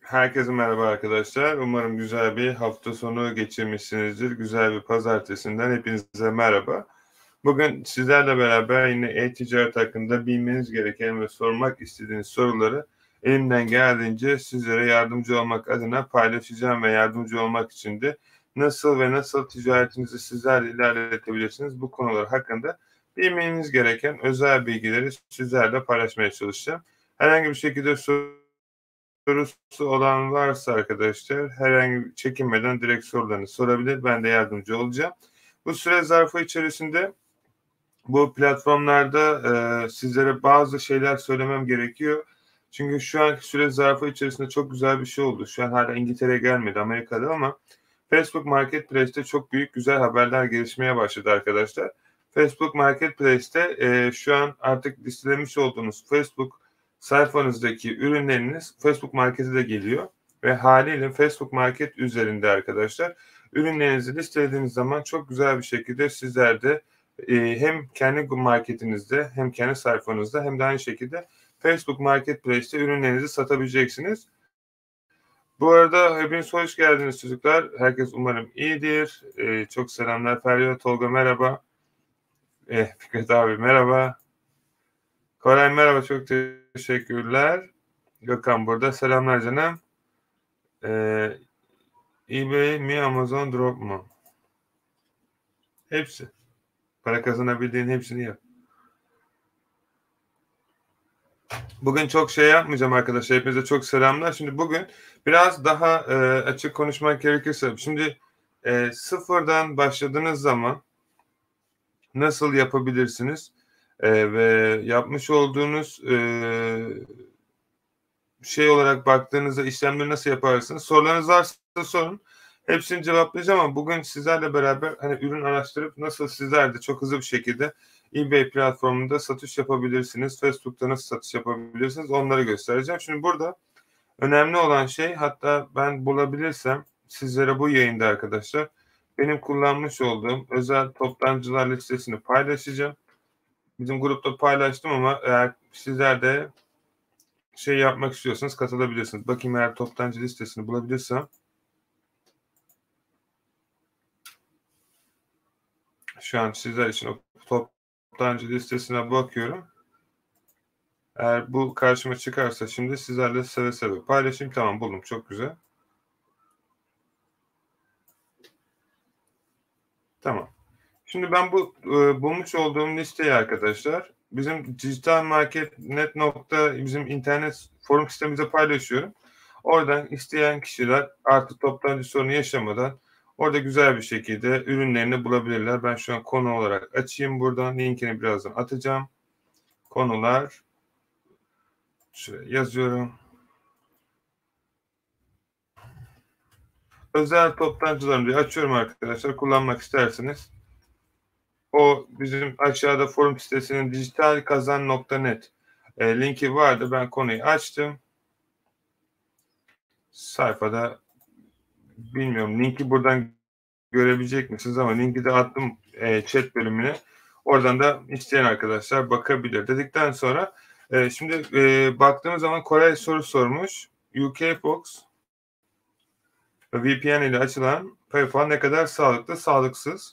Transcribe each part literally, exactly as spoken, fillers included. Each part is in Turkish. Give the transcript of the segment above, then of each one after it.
Herkese merhaba arkadaşlar. Umarım güzel bir hafta sonu geçirmişsinizdir. Güzel bir pazartesinden hepinize merhaba. Bugün sizlerle beraber yine e-ticaret hakkında bilmeniz gereken ve sormak istediğiniz soruları elimden geldiğince sizlere yardımcı olmak adına paylaşacağım ve yardımcı olmak için de nasıl ve nasıl ticaretinizi sizlerle ilerletebilirsiniz bu konular hakkında bilmeniz gereken özel bilgileri sizlerle paylaşmaya çalışacağım. Herhangi bir şekilde soru sorusu olan varsa arkadaşlar herhangi çekinmeden direkt sorularını sorabilir. Ben de yardımcı olacağım. Bu süre zarfı içerisinde bu platformlarda e, sizlere bazı şeyler söylemem gerekiyor. Çünkü şu anki süre zarfı içerisinde çok güzel bir şey oldu. Şu an hala İngiltere'ye gelmedi, Amerika'da, ama Facebook Marketplace'te çok büyük güzel haberler gelişmeye başladı arkadaşlar. Facebook Marketplace'te e, şu an artık listelemiş olduğunuz Facebook sayfanızdaki ürünleriniz Facebook Market'e de geliyor ve haliyle Facebook Market üzerinde arkadaşlar ürünlerinizi listelediğiniz zaman çok güzel bir şekilde sizler de e, hem kendi marketinizde hem kendi sayfanızda hem de aynı şekilde Facebook Marketplace'te ürünlerinizi satabileceksiniz. Bu arada hepiniz hoş geldiniz çocuklar. Herkes umarım iyidir. Ee, çok selamlar. Feryal, Tolga merhaba. Eh, Fikret abi merhaba. Koray merhaba, çok teşekkürler. Gökhan burada. Selamlar canım. Ee, eBay mi, Amazon Drop mu? Hepsi. Para kazanabildiğin hepsini yap. Bugün çok şey yapmayacağım arkadaşlar. Hepinize çok selamlar. Şimdi bugün biraz daha e, açık konuşmak gerekirse. Şimdi e, sıfırdan başladığınız zaman nasıl yapabilirsiniz? E, ve yapmış olduğunuz e, şey olarak baktığınızda işlemleri nasıl yaparsınız? Sorularınız varsa sorun. Hepsini cevaplayacağım ama bugün sizlerle beraber hani ürün araştırıp nasıl sizler de çok hızlı bir şekilde eBay platformunda satış yapabilirsiniz, Facebook'ta nasıl satış yapabilirsiniz onları göstereceğim. Şimdi burada önemli olan şey, hatta ben bulabilirsem sizlere bu yayında arkadaşlar benim kullanmış olduğum özel toptancılar listesini paylaşacağım. Bizim grupta paylaştım ama eğer sizler de şey yapmak istiyorsanız katılabilirsiniz. Bakayım eğer toptancı listesini bulabilirsem. Şu an sizler için o toptancı listesine bakıyorum. Eğer bu karşıma çıkarsa şimdi sizlerle seve seve paylaşayım. Tamam, buldum. Çok güzel. Tamam. Şimdi ben bu e, bulmuş olduğum listeyi arkadaşlar bizim dijital market net nokta bizim internet forum sitemize paylaşıyorum. Oradan isteyen kişiler artık toptancı sorunu yaşamadan orada güzel bir şekilde ürünlerini bulabilirler. Ben şu an konu olarak açayım buradan. Linkini birazdan atacağım. Konular. Şöyle yazıyorum. Özel toptancılarını diye açıyorum arkadaşlar. Kullanmak isterseniz. O bizim aşağıda forum sitesinin dijitalkazan nokta net e, linki vardı. Ben konuyu açtım. Sayfada bilmiyorum linki buradan görebilecek misiniz ama linki de attım e, chat bölümüne. Oradan da isteyen arkadaşlar bakabilir. Dedikten sonra e, şimdi e, baktığımız zaman Koray soru sormuş. U K Box V P N ile açılan PayPal ne kadar sağlıklı, sağlıksız?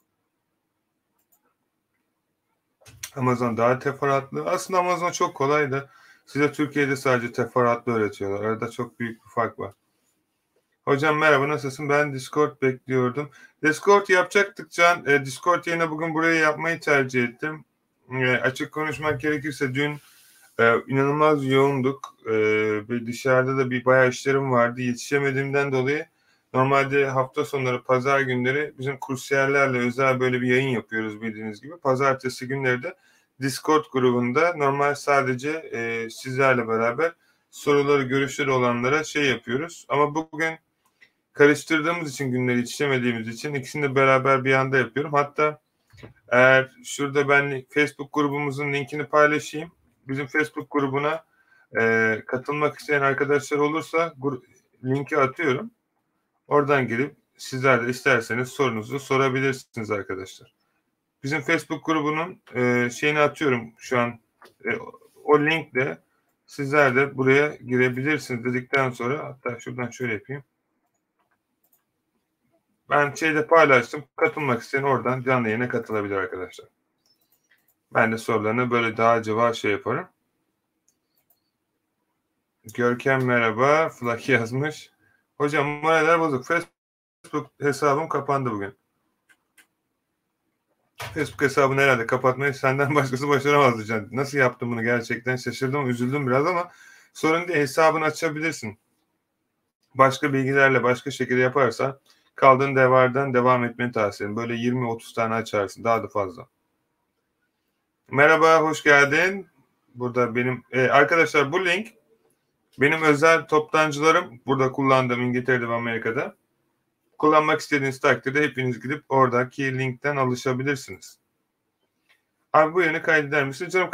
Amazon daha teferruatlı. Aslında Amazon çok kolay da size Türkiye'de sadece teferruatlı öğretiyorlar. Arada çok büyük bir fark var. Hocam merhaba, nasılsın? Ben Discord bekliyordum. Discord yapacaktık Can. E, Discord yerine bugün burayı yapmayı tercih ettim. E, açık konuşmak gerekirse dün e, inanılmaz yoğunduk. E, bir dışarıda da bir bayağı işlerim vardı. Yetişemediğimden dolayı normalde hafta sonları, pazar günleri bizim kursiyerlerle özel böyle bir yayın yapıyoruz bildiğiniz gibi. Pazartesi günleri de Discord grubunda normal sadece e, sizlerle beraber soruları, görüşleri olanlara şey yapıyoruz. Ama bugün karıştırdığımız için, günleri yetişemediğimiz için ikisini de beraber bir anda yapıyorum. Hatta eğer şurada ben Facebook grubumuzun linkini paylaşayım. Bizim Facebook grubuna e, katılmak isteyen arkadaşlar olursa linki atıyorum. Oradan girip sizler de isterseniz sorunuzu sorabilirsiniz arkadaşlar. Bizim Facebook grubunun e, şeyini atıyorum şu an. E, o linkle Sizler de buraya girebilirsiniz dedikten sonra, hatta şuradan şöyle yapayım. Ben şeyde paylaştım. Katılmak isteyen oradan canlı yayına katılabilir arkadaşlar. Ben de sorularını böyle daha cevap şey yaparım. Görkem merhaba. Flak yazmış. Hocam moraller bozuk. Facebook hesabım kapandı bugün. Facebook hesabını herhalde kapatmayı senden başkası başaramazdı Can. Nasıl yaptın bunu gerçekten şaşırdım, üzüldüm biraz ama sorun değil, hesabını açabilirsin. Başka bilgilerle başka şekilde yaparsan kaldığın devardan devam etmeni tavsiye ederim. Böyle yirmi otuz tane açarsın, daha da fazla. Merhaba, hoş geldin. Burada benim e, arkadaşlar bu link benim özel toptancılarım burada kullandığım İngiltere'de ve Amerika'da. Kullanmak istediğiniz takdirde hepiniz gidip oradaki linkten alışabilirsiniz. Abi bu yönü kaydeder misin? Canım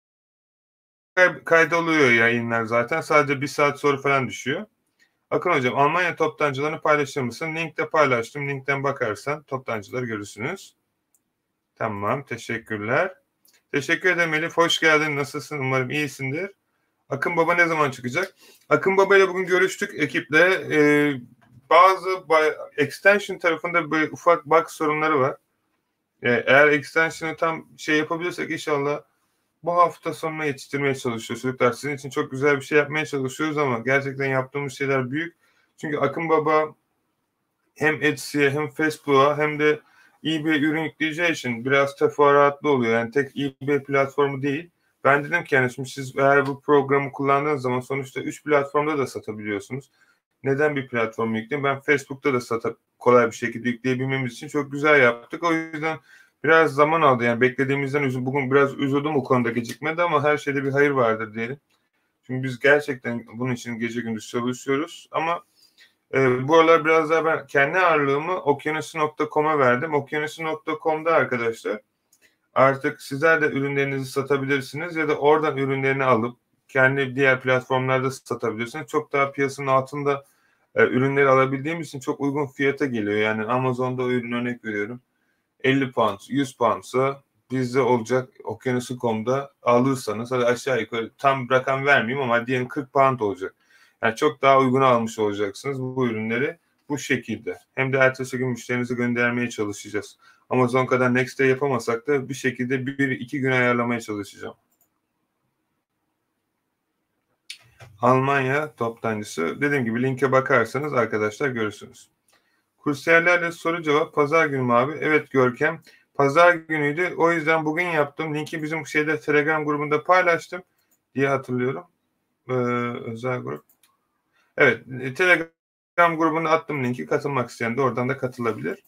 kay- kaydoluyor yayınlar zaten. Sadece bir saat sonra falan düşüyor. Akın hocam Almanya toptancılarını paylaşır mısın? Linkte paylaştım. Linkten bakarsan toptancıları görürsünüz. Tamam, teşekkürler. Teşekkür ederim Elif. Hoş geldin. Nasılsın? Umarım iyisindir. Akın Baba ne zaman çıkacak? Akın Baba ile bugün görüştük ekiple. Ee, bazı extension tarafında böyle ufak bug sorunları var. Ee, eğer extension'ı tam şey yapabilirsek inşallah bu hafta sonuna yetiştirmeye çalışıyoruz. Çocuklar sizin için çok güzel bir şey yapmaya çalışıyoruz ama gerçekten yaptığımız şeyler büyük. Çünkü Akın Baba hem Etsy'ye hem Facebook'a hem de eBay ürün yükleyeceği için biraz teferruatlı oluyor. Yani tek eBay platformu değil. Ben dedim ki yani şimdi siz eğer bu programı kullandığınız zaman sonuçta üç platformda da satabiliyorsunuz. Neden bir platform yükleyeyim? Ben Facebook'ta da satıp kolay bir şekilde yükleyebilmemiz için çok güzel yaptık. O yüzden biraz zaman aldı. Yani beklediğimizden üzü, bugün biraz üzüldüm o konuda gecikmedi ama her şeyde bir hayır vardır diyelim. Çünkü biz gerçekten bunun için gece gündüz çalışıyoruz ama e, bu aralar biraz daha ben kendi ağırlığımı okyanusu nokta com'a verdim. okyanusu nokta com'da arkadaşlar artık sizler de ürünlerinizi satabilirsiniz ya da oradan ürünlerini alıp kendi diğer platformlarda satabilirsiniz. Çok daha piyasanın altında e, ürünleri alabildiğim için çok uygun fiyata geliyor. Yani Amazon'da o ürün örnek veriyorum. elli pound, yüz poundsa bizde olacak okyanusu nokta com'da alırsanız hadi aşağı yukarı tam rakam vermeyeyim ama diyelim kırk pound olacak. Yani çok daha uygun almış olacaksınız bu ürünleri bu şekilde. Hem de ertesi gün müşterinize göndermeye çalışacağız. Amazon kadar next day yapamasak da bir şekilde bir iki gün ayarlamaya çalışacağım. Almanya toptancısı. Dediğim gibi linke bakarsanız arkadaşlar görürsünüz. Kursiyerlerle soru cevap pazar günü mü abi? Evet Görkem. Pazar günüydü. O yüzden bugün yaptım. Linki bizim şeyde Telegram grubunda paylaştım diye hatırlıyorum. Ee, özel grup. Evet. Telegram grubuna attım linki. Katılmak isteyen de oradan da katılabilir.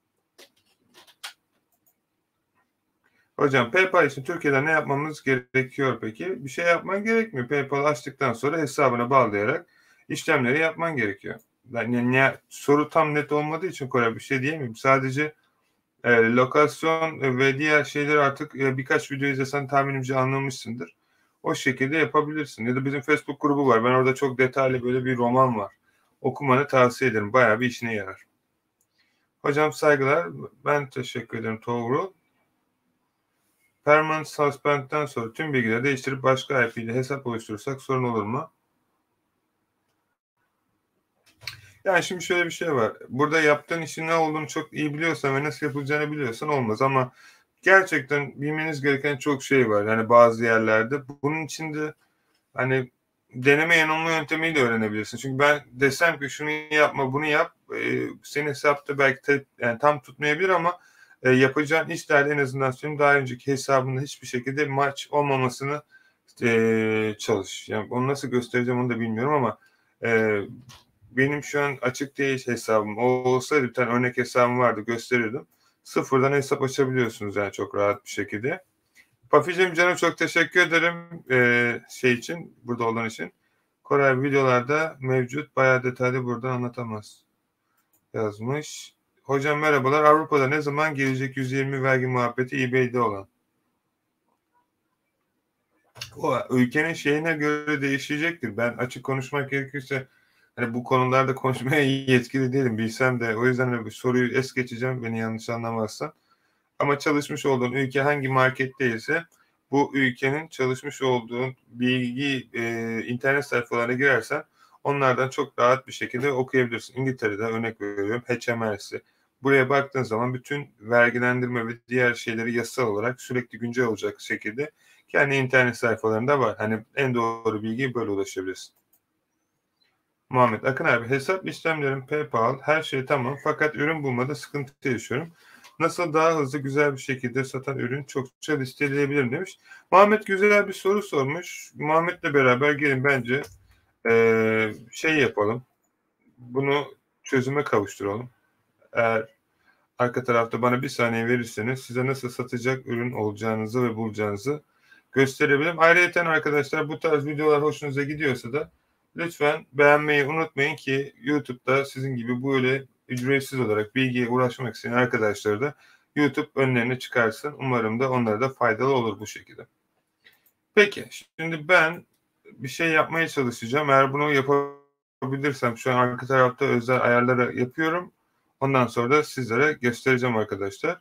Hocam PayPal için Türkiye'de ne yapmamız gerekiyor peki? Bir şey yapman gerekmiyor. PayPal açtıktan sonra hesabına bağlayarak işlemleri yapman gerekiyor. Yani ne, soru tam net olmadığı için Kore bir şey diyemeyim. Sadece e, lokasyon ve diğer şeyleri artık e, birkaç video izlesen tahminimce anlamışsındır. O şekilde yapabilirsin. Ya da bizim Facebook grubu var. Ben orada çok detaylı böyle bir roman var. Okumanı tavsiye ederim. Bayağı bir işine yarar. Hocam saygılar. Ben teşekkür ederim Tuğrul. Permanent suspend'den sonra tüm bilgileri değiştirip başka I P ile hesap oluşturursak sorun olur mu? Yani şimdi şöyle bir şey var. Burada yaptığın işin ne olduğunu çok iyi biliyorsan ve nasıl yapılacağını biliyorsan olmaz ama gerçekten bilmeniz gereken çok şey var. Yani bazı yerlerde. Bunun için de hani deneme yanılma yöntemiyle öğrenebilirsin. Çünkü ben desem ki şunu yapma bunu yap e, senin hesapta belki te, yani tam tutmayabilir ama e, yapacağın işlerde en azından senin daha önceki hesabında hiçbir şekilde maç olmamasını e, çalış. Yani onu nasıl göstereceğim onu da bilmiyorum ama e, benim şu an açık değil hesabım. O olsaydı bir tane örnek hesabım vardı gösterirdim. Sıfırdan hesap açabiliyorsunuz yani çok rahat bir şekilde. Pafi'cim canım çok teşekkür ederim e, şey için, burada olan için. Koray videolarda mevcut. Bayağı detaylı buradan anlatamaz yazmış. Hocam merhabalar. Avrupa'da ne zaman gelecek yüz yirmi vergi muhabbeti eBay'de olan? O ülkenin şeyine göre değişecektir. Ben açık konuşmak gerekirse hani bu konularda konuşmaya yetkili değilim bilsem de o yüzden hani bu soruyu es geçeceğim beni yanlış anlamazsan. Ama çalışmış olduğun ülke hangi marketteyse bu ülkenin çalışmış olduğu bilgi e, internet sayfalarına girersen onlardan çok rahat bir şekilde okuyabilirsin. İngiltere'de örnek veriyorum H M R'si. Buraya baktığın zaman bütün vergilendirme ve diğer şeyleri yasal olarak sürekli güncel olacak şekilde kendi internet sayfalarında var. Hani en doğru bilgiye böyle ulaşabilirsin. Muhammed Akın abi, hesap işlemlerim, PayPal, her şey tamam fakat ürün bulmada sıkıntı yaşıyorum. Nasıl daha hızlı güzel bir şekilde satan ürün çokça listeleyebilirim demiş. Muhammed güzel bir soru sormuş. Muhammed'le beraber gelin bence ee, şey yapalım. Bunu çözüme kavuşturalım. Eğer arka tarafta bana bir saniye verirseniz size nasıl satacak ürün olacağınızı ve bulacağınızı gösterebilirim. Ayrıca arkadaşlar bu tarz videolar hoşunuza gidiyorsa da lütfen beğenmeyi unutmayın ki YouTube'da sizin gibi böyle ücretsiz olarak bilgiye ulaşmak isteyen arkadaşları da YouTube önlerine çıkarsın. Umarım da onlara da faydalı olur bu şekilde. Peki şimdi ben bir şey yapmaya çalışacağım. Eğer bunu yapabilirsem şu an arka tarafta özel ayarları yapıyorum. Ondan sonra da sizlere göstereceğim arkadaşlar.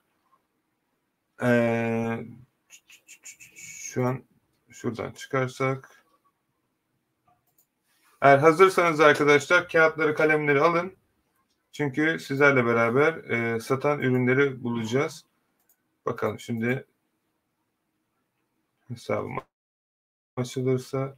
Ee, şu an şuradan çıkarsak. Eğer hazırsanız arkadaşlar kağıtları kalemleri alın. Çünkü sizlerle beraber e, satan ürünleri bulacağız. Bakalım şimdi hesabım açılırsa.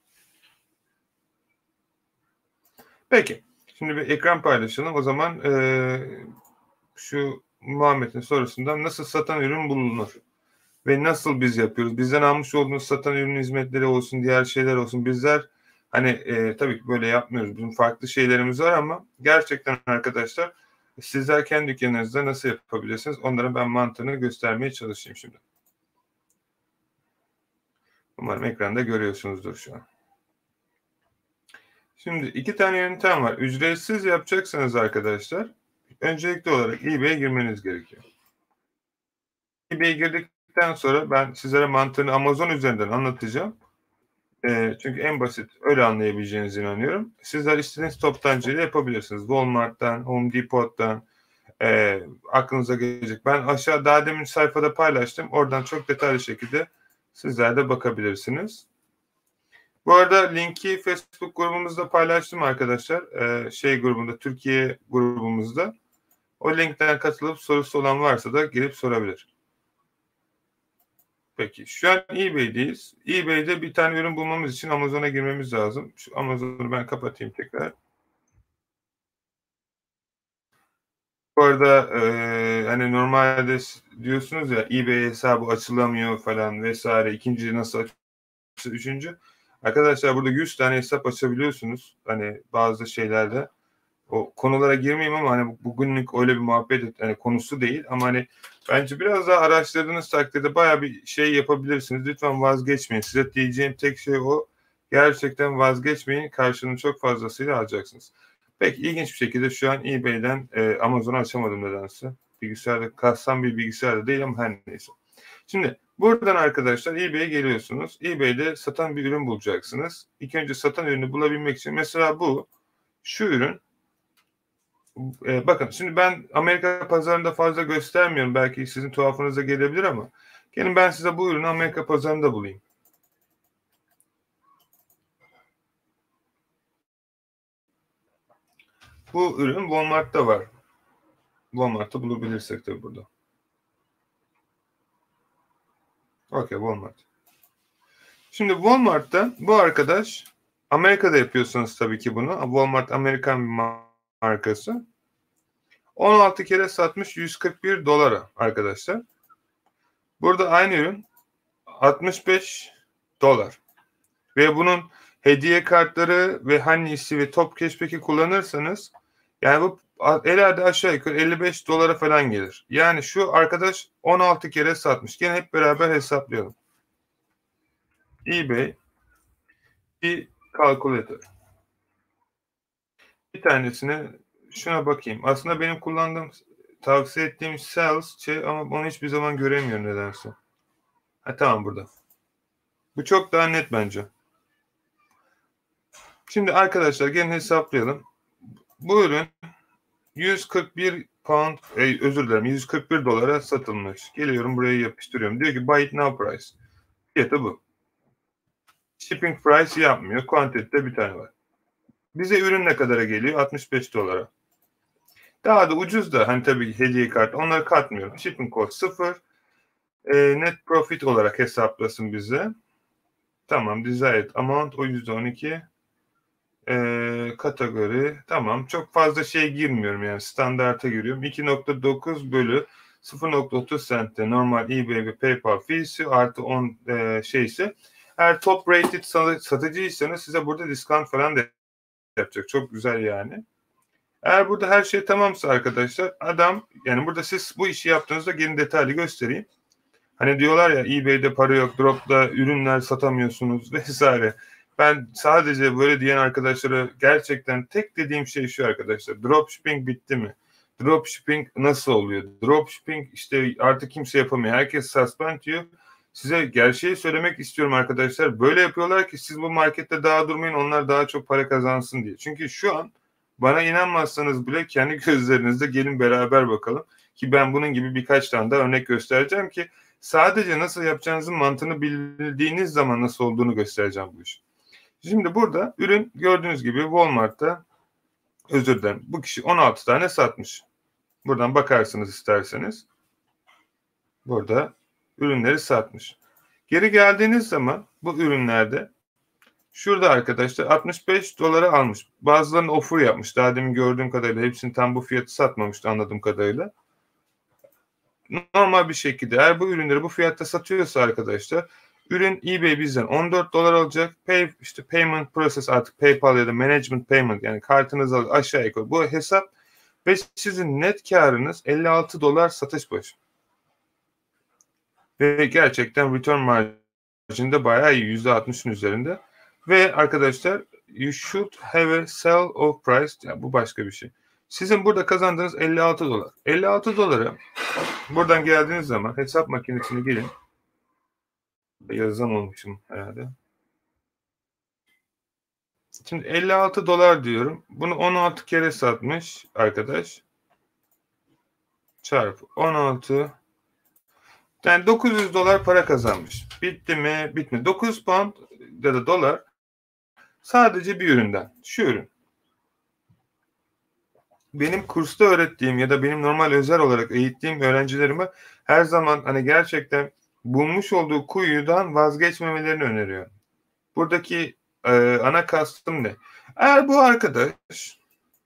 Peki. Şimdi bir ekran paylaşalım. O zaman e, şu Muhammed'in sorusundan nasıl satan ürün bulunur? Ve nasıl biz yapıyoruz? Bizden almış olduğunuz satan ürün hizmetleri olsun, diğer şeyler olsun. Bizler hani e, tabii ki böyle yapmıyoruz. Bizim farklı şeylerimiz var ama gerçekten arkadaşlar sizler kendi dükkanınızda nasıl yapabilirsiniz? Onların ben mantığını göstermeye çalışayım şimdi. Umarım ekranda görüyorsunuzdur şu an. Şimdi iki tane yöntem var. Ücretsiz yapacaksanız arkadaşlar öncelikli olarak eBay'e girmeniz gerekiyor. eBay'e girdikten sonra ben sizlere mantığını Amazon üzerinden anlatacağım. E, çünkü en basit öyle anlayabileceğinize inanıyorum. Sizler istediğiniz toptancıyla yapabilirsiniz. Walmart'tan, Home Depot'tan e, aklınıza gelecek. Ben aşağı daha demin sayfada paylaştım. Oradan çok detaylı şekilde sizler de bakabilirsiniz. Bu arada linki Facebook grubumuzda paylaştım arkadaşlar. E, şey grubunda, Türkiye grubumuzda. O linkten katılıp sorusu olan varsa da girip sorabilir. Peki şu an eBay'deyiz. eBay'de bir tane ürün bulmamız için Amazon'a girmemiz lazım. Şu Amazon'u ben kapatayım tekrar. Bu arada e, hani normalde diyorsunuz ya eBay hesabı açılamıyor falan vesaire. İkinci nasıl açılıyor? Üçüncü. Arkadaşlar burada yüz tane hesap açabiliyorsunuz. Hani bazı şeylerde. O konulara girmeyeyim ama hani bugünlük öyle bir muhabbet hani konusu değil ama hani bence biraz daha araştırdığınız takdirde bayağı bir şey yapabilirsiniz. Lütfen vazgeçmeyin. Size diyeceğim tek şey o. Gerçekten vazgeçmeyin. Karşılığını çok fazlasıyla alacaksınız. Peki ilginç bir şekilde şu an eBay'den e, Amazon'u açamadım nedense. Bilgisayarda kassam bir bilgisayarda değil ama her neyse. Şimdi buradan arkadaşlar eBay'e geliyorsunuz. eBay'de satan bir ürün bulacaksınız. İlk önce satan ürünü bulabilmek için mesela bu şu ürün. Ee, bakın şimdi ben Amerika pazarında fazla göstermiyorum. Belki sizin tuhafınıza gelebilir ama gelin ben size bu ürünü Amerika pazarında bulayım. Bu ürün Walmart'ta var. Walmart'ta bulabilirsek tabii burada. Okey, Walmart. Şimdi Walmart'ta bu arkadaş Amerika'da yapıyorsunuz tabii ki bunu. Walmart Amerikan bir markası. on altı kere satmış yüz kırk bir dolara arkadaşlar. Burada aynı ürün altmış beş dolar. Ve bunun hediye kartları ve Honey'si ve Top Cashback'i kullanırsanız yani bu herhalde aşağı yukarı elli beş dolara falan gelir. Yani şu arkadaş on altı kere satmış. Gene hep beraber hesaplayalım. eBay bir kalkülatör. Bir tanesine şuna bakayım. Aslında benim kullandığım tavsiye ettiğim sales şey ama onu hiçbir zaman göremiyorum nedense. Ha tamam burada. Bu çok daha net bence. Şimdi arkadaşlar gelin hesaplayalım. Bu ürün yüz kırk bir pound, e, özür dilerim yüz kırk bir dolara satılmış. Geliyorum buraya yapıştırıyorum. Diyor ki buy it now price. Fiyatı bu. Shipping price yapmıyor. Quantity'de bir tane var. Bize ürün ne kadara geliyor? altmış beş dolara. Daha da ucuz da hani tabii hediye kartı onları katmıyorum. Shipping cost sıfır. E, net profit olarak hesaplasın bize. Tamam. Desired amount o yüzde on iki. E, kategori tamam. Çok fazla şey girmiyorum yani standarta giriyorum. iki nokta dokuz bölü sıfır nokta otuz cent'te normal eBay ve PayPal fee'si artı on e, şeyse eğer top rated satıcıysanız size burada discount falan da yapacak. Çok güzel yani. Eğer burada her şey tamamsa arkadaşlar adam yani burada siz bu işi yaptığınızda gelin detaylı göstereyim. Hani diyorlar ya eBay'de para yok, drop'ta ürünler satamıyorsunuz vesaire. Ben sadece böyle diyen arkadaşlara gerçekten tek dediğim şey şu arkadaşlar. Dropshipping bitti mi? Dropshipping nasıl oluyor? Dropshipping işte artık kimse yapamıyor. Herkes suspend diyor. Size gerçeği söylemek istiyorum arkadaşlar. Böyle yapıyorlar ki siz bu markette daha durmayın onlar daha çok para kazansın diye. Çünkü şu an bana inanmazsanız bile kendi gözlerinizle gelin beraber bakalım. Ki ben bunun gibi birkaç tane daha örnek göstereceğim ki sadece nasıl yapacağınızın mantığını bildiğiniz zaman nasıl olduğunu göstereceğim bu iş. Şimdi burada ürün gördüğünüz gibi Walmart'ta özür dilerim bu kişi on altı tane satmış. Buradan bakarsınız isterseniz. Burada ürünleri satmış. Geri geldiğiniz zaman bu ürünlerde şurada arkadaşlar altmış beş dolara almış. Bazılarını offer yapmış. Daha demin gördüğüm kadarıyla hepsini tam bu fiyatı satmamıştı anladığım kadarıyla. Normal bir şekilde eğer bu ürünleri bu fiyatta satıyorsa arkadaşlar ürün eBay bizden on dört dolar alacak. Pay, işte payment process artık PayPal ya da management payment yani kartınızı aşağı yukarı bu hesap ve sizin net karınız elli altı dolar satış başı. Ve gerçekten return margin de bayağı iyi yüzde altmışın üzerinde. Ve arkadaşlar you should have a sell of price yani bu başka bir şey. Sizin burada kazandığınız elli altı dolar. elli altı doları buradan geldiğiniz zaman hesap makinesine gelin. Yazan olmuşum herhalde. Şimdi elli altı dolar diyorum. Bunu on altı kere satmış arkadaş. Çarpı on altı. Yani dokuz yüz dolar para kazanmış. Bitti mi? Bitmedi. dokuz pound ya da dolar sadece bir üründen. Şu ürün. Benim kursta öğrettiğim ya da benim normal özel olarak eğittiğim öğrencilerime her zaman hani gerçekten bulmuş olduğu kuyudan vazgeçmemelerini öneriyorum. Buradaki e, ana kastım ne? Eğer bu arkadaş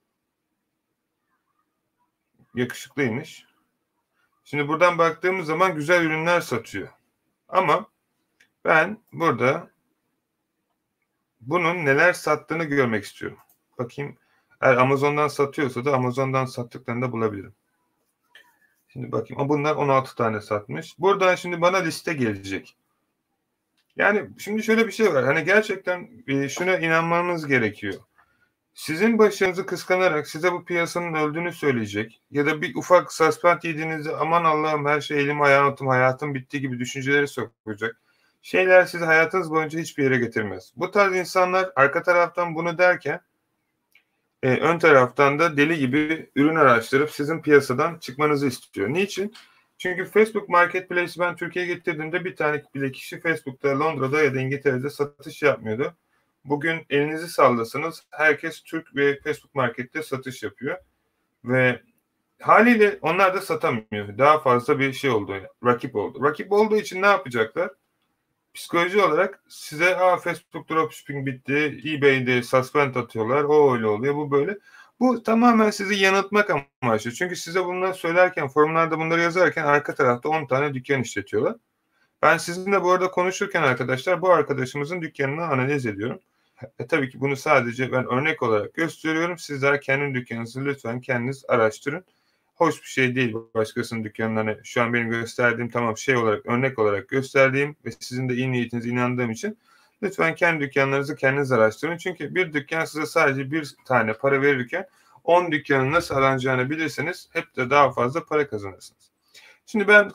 yakışıklıymış. Şimdi buradan baktığımız zaman güzel ürünler satıyor. Ama ben burada bunun neler sattığını görmek istiyorum. Bakayım eğer Amazon'dan satıyorsa da Amazon'dan sattıklarını da bulabilirim. Şimdi bakayım. Bunlar on altı tane satmış. Buradan şimdi bana liste gelecek. Yani şimdi şöyle bir şey var. Hani gerçekten e, şuna inanmanız gerekiyor. Sizin başarınızı kıskanarak size bu piyasanın öldüğünü söyleyecek ya da bir ufak suspend yediğinizde aman Allah'ım her şey elim hayatım hayatım bitti gibi düşünceleri sokacak. Şeyler sizi hayatınız boyunca hiçbir yere getirmez. Bu tarz insanlar arka taraftan bunu derken e, ön taraftan da deli gibi ürün araştırıp sizin piyasadan çıkmanızı istiyor. Niçin? Çünkü Facebook Marketplace'i ben Türkiye'ye getirdiğimde bir tane bile kişi Facebook'ta, Londra'da ya da İngiltere'de satış yapmıyordu. Bugün elinizi sallasanız herkes Türk ve Facebook Market'te satış yapıyor. Ve haliyle onlar da satamıyor. Daha fazla bir şey oldu. Rakip oldu. Rakip olduğu için ne yapacaklar? Psikoloji olarak size Aa, Facebook dropshipping bitti. eBay'de suspend atıyorlar. O öyle oluyor. Bu böyle. Bu tamamen sizi yanıltmak amaçlı. Çünkü size bunları söylerken, forumlarda bunları yazarken arka tarafta on tane dükkan işletiyorlar. Ben sizinle bu arada konuşurken arkadaşlar bu arkadaşımızın dükkanını analiz ediyorum. E, tabii ki bunu sadece ben örnek olarak gösteriyorum. Sizler kendi dükkanınızı lütfen kendiniz araştırın. Hoş bir şey değil başkasının dükkanlarını şu an benim gösterdiğim tamam şey olarak örnek olarak gösterdiğim ve sizin de iyi niyetinize inandığım için lütfen kendi dükkanlarınızı kendiniz araştırın. Çünkü bir dükkan size sadece bir tane para verirken on dükkanın nasıl aranacağını bilirseniz hep de daha fazla para kazanırsınız. Şimdi ben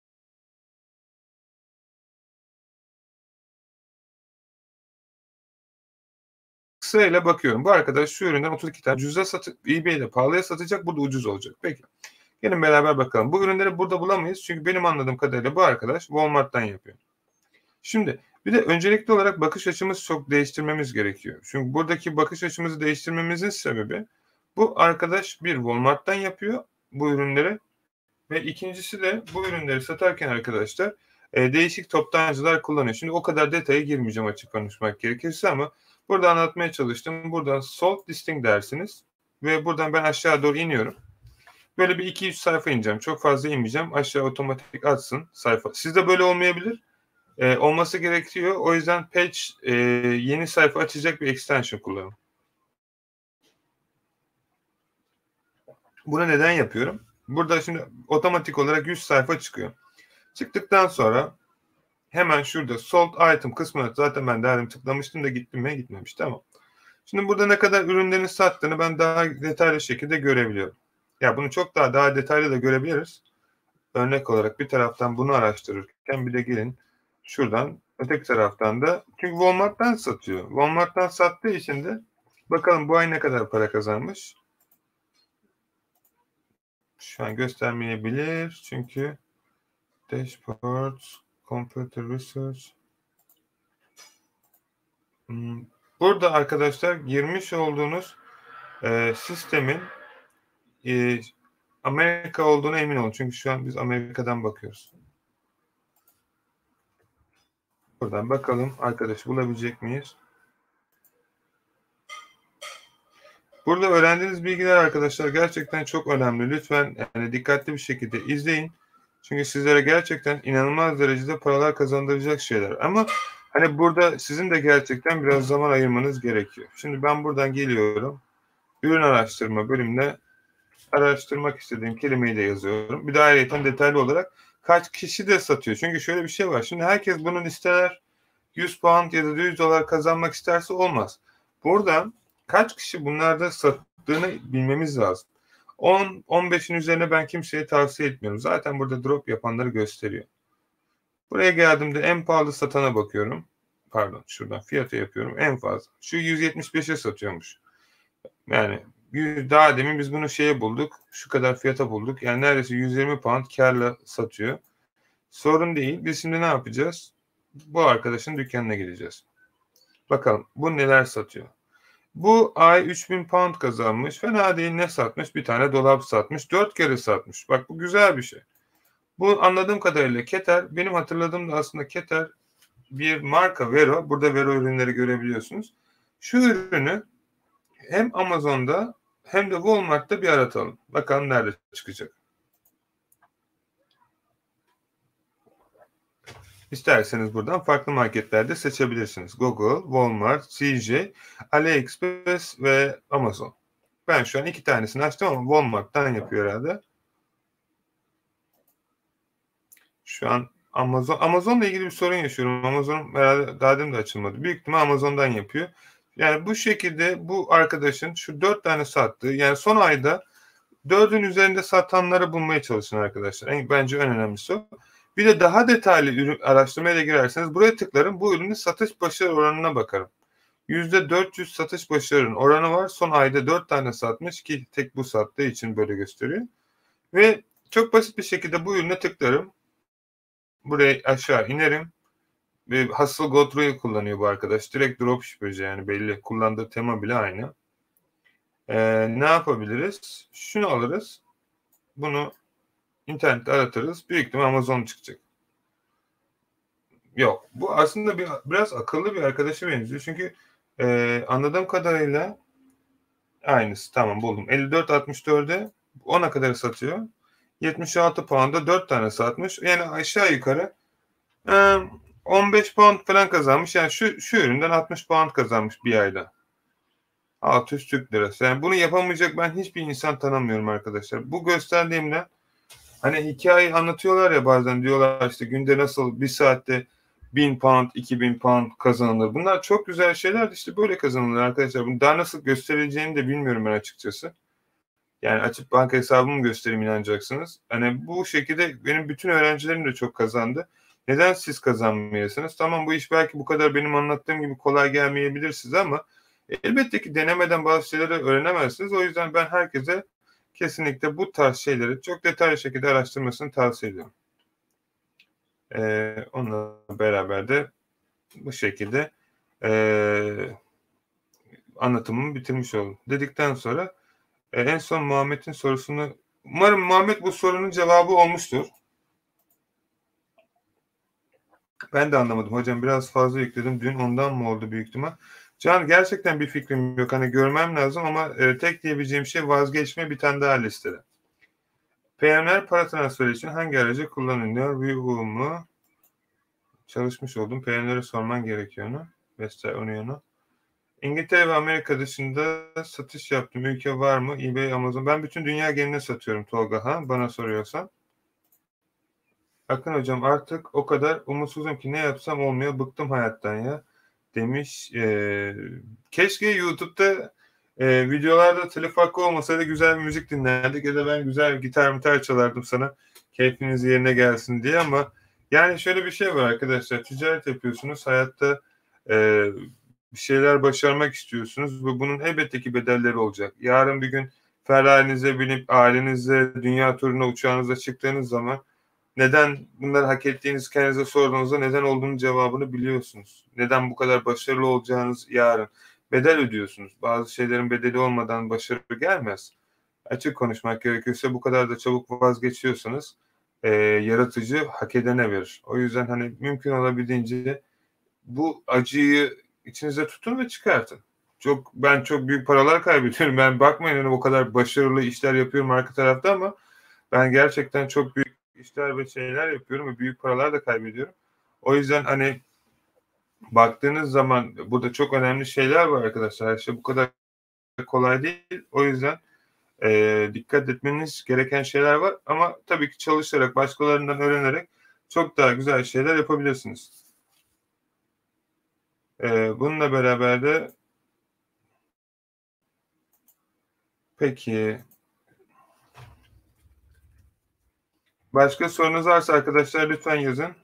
sırayla bakıyorum. Bu arkadaş şu üründen otuz iki tane ucuza satıp eBay'de pahalıya satacak. Burada ucuz olacak. Peki. Gelin beraber bakalım. Bu ürünleri burada bulamayız. Çünkü benim anladığım kadarıyla bu arkadaş Walmart'tan yapıyor. Şimdi bir de öncelikli olarak bakış açımızı çok değiştirmemiz gerekiyor. Çünkü buradaki bakış açımızı değiştirmemizin sebebi bu arkadaş bir Walmart'tan yapıyor bu ürünleri ve ikincisi de bu ürünleri satarken arkadaşlar e, değişik toptancılar kullanıyor. Şimdi o kadar detaya girmeyeceğim açık konuşmak gerekirse ama burada anlatmaya çalıştım. Buradan sold listing dersiniz ve buradan ben aşağı doğru iniyorum. Böyle bir iki yüz sayfa ineceğim. Çok fazla inmeyeceğim. Aşağı otomatik atsın sayfa. Sizde böyle olmayabilir. Ee, olması gerekiyor. O yüzden page e, yeni sayfa açacak bir extension kullanın. Bunu neden yapıyorum? Burada şimdi otomatik olarak yüz sayfa çıkıyor. Çıktıktan sonra hemen şurada sold item kısmına zaten ben değerimi tıklamıştım da gittim mi gitmemiş. Tamam. Şimdi burada ne kadar ürünlerini sattığını ben daha detaylı şekilde görebiliyorum. Ya bunu çok daha daha detaylı da görebiliriz. Örnek olarak bir taraftan bunu araştırırken bir de gelin şuradan öteki taraftan da çünkü Walmart'tan satıyor. Walmart'tan sattığı için de bakalım bu ay ne kadar para kazanmış. Şu an göstermeyebilir çünkü dashboard, computer research. Hmm. Burada arkadaşlar girmiş olduğunuz e, sistemin e, Amerika olduğuna emin olun. Çünkü şu an biz Amerika'dan bakıyoruz. Buradan bakalım arkadaşı bulabilecek miyiz? Burada öğrendiğiniz bilgiler arkadaşlar gerçekten çok önemli. Lütfen yani dikkatli bir şekilde izleyin. Çünkü sizlere gerçekten inanılmaz derecede paralar kazandıracak şeyler. Ama hani burada sizin de gerçekten biraz zaman ayırmanız gerekiyor. Şimdi ben buradan geliyorum. Ürün araştırma bölümüne araştırmak istediğim kelimeyi de yazıyorum. Bir de ayrıca detaylı olarak kaç kişi de satıyor. Çünkü şöyle bir şey var. Şimdi herkes bunu listeler yüz pound ya da yüz dolar kazanmak isterse olmaz. Buradan kaç kişi bunlarda sattığını bilmemiz lazım. on on beşin üzerine ben kimseye tavsiye etmiyorum. Zaten burada drop yapanları gösteriyor. Buraya geldiğimde en pahalı satana bakıyorum. Pardon şuradan fiyatı yapıyorum. En fazla. Şu yüz yetmiş beşe satıyormuş. Yani daha demin biz bunu şeye bulduk. Şu kadar fiyata bulduk. Yani neredeyse yüz yirmi pound karla satıyor. Sorun değil. Biz şimdi ne yapacağız? Bu arkadaşın dükkanına gideceğiz. Bakalım bu neler satıyor. Bu ay üç bin pound kazanmış. Fena değil, ne satmış? Bir tane dolap satmış. Dört kere satmış. Bak bu güzel bir şey. Bu anladığım kadarıyla Keter. Benim hatırladığım da aslında Keter bir marka Vero. Burada Vero ürünleri görebiliyorsunuz. Şu ürünü hem Amazon'da hem de Walmart'ta bir aratalım. Bakalım nerede çıkacak. İsterseniz buradan farklı marketlerde seçebilirsiniz. Google, Walmart, C J, AliExpress ve Amazon. Ben şu an iki tanesini açtım ama Walmart'tan yapıyor herhalde. Şu an Amazon Amazon'la ilgili bir sorun yaşıyorum. Amazon herhalde daha demin de açılmadı. Büyük ihtimal Amazon'dan yapıyor. Yani bu şekilde bu arkadaşın şu dört tane sattığı, yani son ayda dördün üzerinde satanları bulmaya çalışın arkadaşlar. En, bence en önemlisi o. Bir de daha detaylı ürün araştırmaya da girerseniz buraya tıklarım. Bu ürünün satış başarı oranına bakarım. yüzde dört yüz satış başarının oranı var. Son ayda dört tane satmış ki tek bu sattığı için böyle gösteriyor. Ve çok basit bir şekilde bu ürüne tıklarım. Buraya aşağı inerim. Ve Hustle Go Through'yu kullanıyor bu arkadaş. Direkt dropshipper'cı yani belli. Kullandığı tema bile aynı. Ee, ne yapabiliriz? Şunu alırız. Bunu internette aratırız. Büyük ihtimal Amazon çıkacak. Yok. Bu aslında bir, biraz akıllı bir arkadaşa benziyor. Çünkü e, anladığım kadarıyla aynısı. Tamam buldum. elli dört altmış dörde ona kadar satıyor. yetmiş altı pound'a dört tane satmış. Yani aşağı yukarı e, on beş pound falan kazanmış. Yani şu, şu üründen altmış pound kazanmış bir ayda. altı yüz Türk lirası. Yani bunu yapamayacak ben hiçbir insan tanımıyorum arkadaşlar. Bu gösterdiğimde hani hikayeyi anlatıyorlar ya, bazen diyorlar işte günde nasıl bir saatte bin pound, iki bin pound kazanılır. Bunlar çok güzel şeyler, işte böyle kazanılır arkadaşlar. Bunu daha nasıl gösterileceğini de bilmiyorum ben açıkçası. Yani açıp banka hesabımı göstereyim inanacaksınız. Hani bu şekilde benim bütün öğrencilerim de çok kazandı. Neden siz kazanmayasınız? Tamam, bu iş belki bu kadar benim anlattığım gibi kolay gelmeyebilir size ama elbette ki denemeden bazı şeyleri öğrenemezsiniz. O yüzden ben herkese kesinlikle bu tarz şeyleri çok detaylı şekilde araştırmasını tavsiye ediyorum. Ee, onunla beraber de bu şekilde ee, anlatımımı bitirmiş oldum. Dedikten sonra e, en son Muhammed'in sorusunu, umarım Muhammed bu sorunun cevabı olmuştur. Ben de anlamadım hocam, biraz fazla yükledim dün, ondan mı oldu büyük ihtimal. Can, gerçekten bir fikrim yok, hani görmem lazım ama e, tek diyebileceğim şey vazgeçme bir tane daha listede. P N R para transferi için hangi aracı kullanılıyor? Vivo mu? Çalışmış oldum. P N R'e sorman gerekiyor onu. Western Union'u. İngiltere ve Amerika dışında satış yaptığım ülke var mı? eBay, Amazon. Ben bütün dünya geneline satıyorum Tolga, ha? Bana soruyorsan. Akın hocam, artık o kadar umutsuzum ki ne yapsam olmuyor. Bıktım hayattan ya. Demiş. Ee, keşke YouTube'da e, videolarda telif hakkı olmasaydı güzel bir müzik dinlerdik ya da ben güzel bir gitar gitar çalardım sana, keyfiniz yerine gelsin diye. Ama yani şöyle bir şey var arkadaşlar, ticaret yapıyorsunuz hayatta, e, bir şeyler başarmak istiyorsunuz ve bunun elbette ki bedelleri olacak. Yarın bir gün Ferrari'nize binip ailenizle dünya turuna uçağınıza çıktığınız zaman neden bunları hak ettiğiniz kendinize sorduğunuzda neden olduğunun cevabını biliyorsunuz. Neden bu kadar başarılı olacağınız yarın bedel ödüyorsunuz. Bazı şeylerin bedeli olmadan başarı gelmez. Açık konuşmak gerekirse bu kadar da çabuk vazgeçiyorsanız e, yaratıcı hak edene verir. O yüzden hani mümkün olabildiğince bu acıyı içinize tutun ve çıkartın. Çok, ben çok büyük paralar kaybediyorum. Ben bakmayın hani o kadar başarılı işler yapıyorum arka tarafta ama ben gerçekten çok büyük işler ve şeyler yapıyorum ve büyük paralar da kaybediyorum. O yüzden hani baktığınız zaman burada çok önemli şeyler var arkadaşlar. Her şey bu kadar kolay değil. O yüzden e, dikkat etmeniz gereken şeyler var. Ama tabii ki çalışarak, başkalarından öğrenerek çok daha güzel şeyler yapabilirsiniz. E, bununla beraber de peki başka sorunuz varsa arkadaşlar lütfen yazın.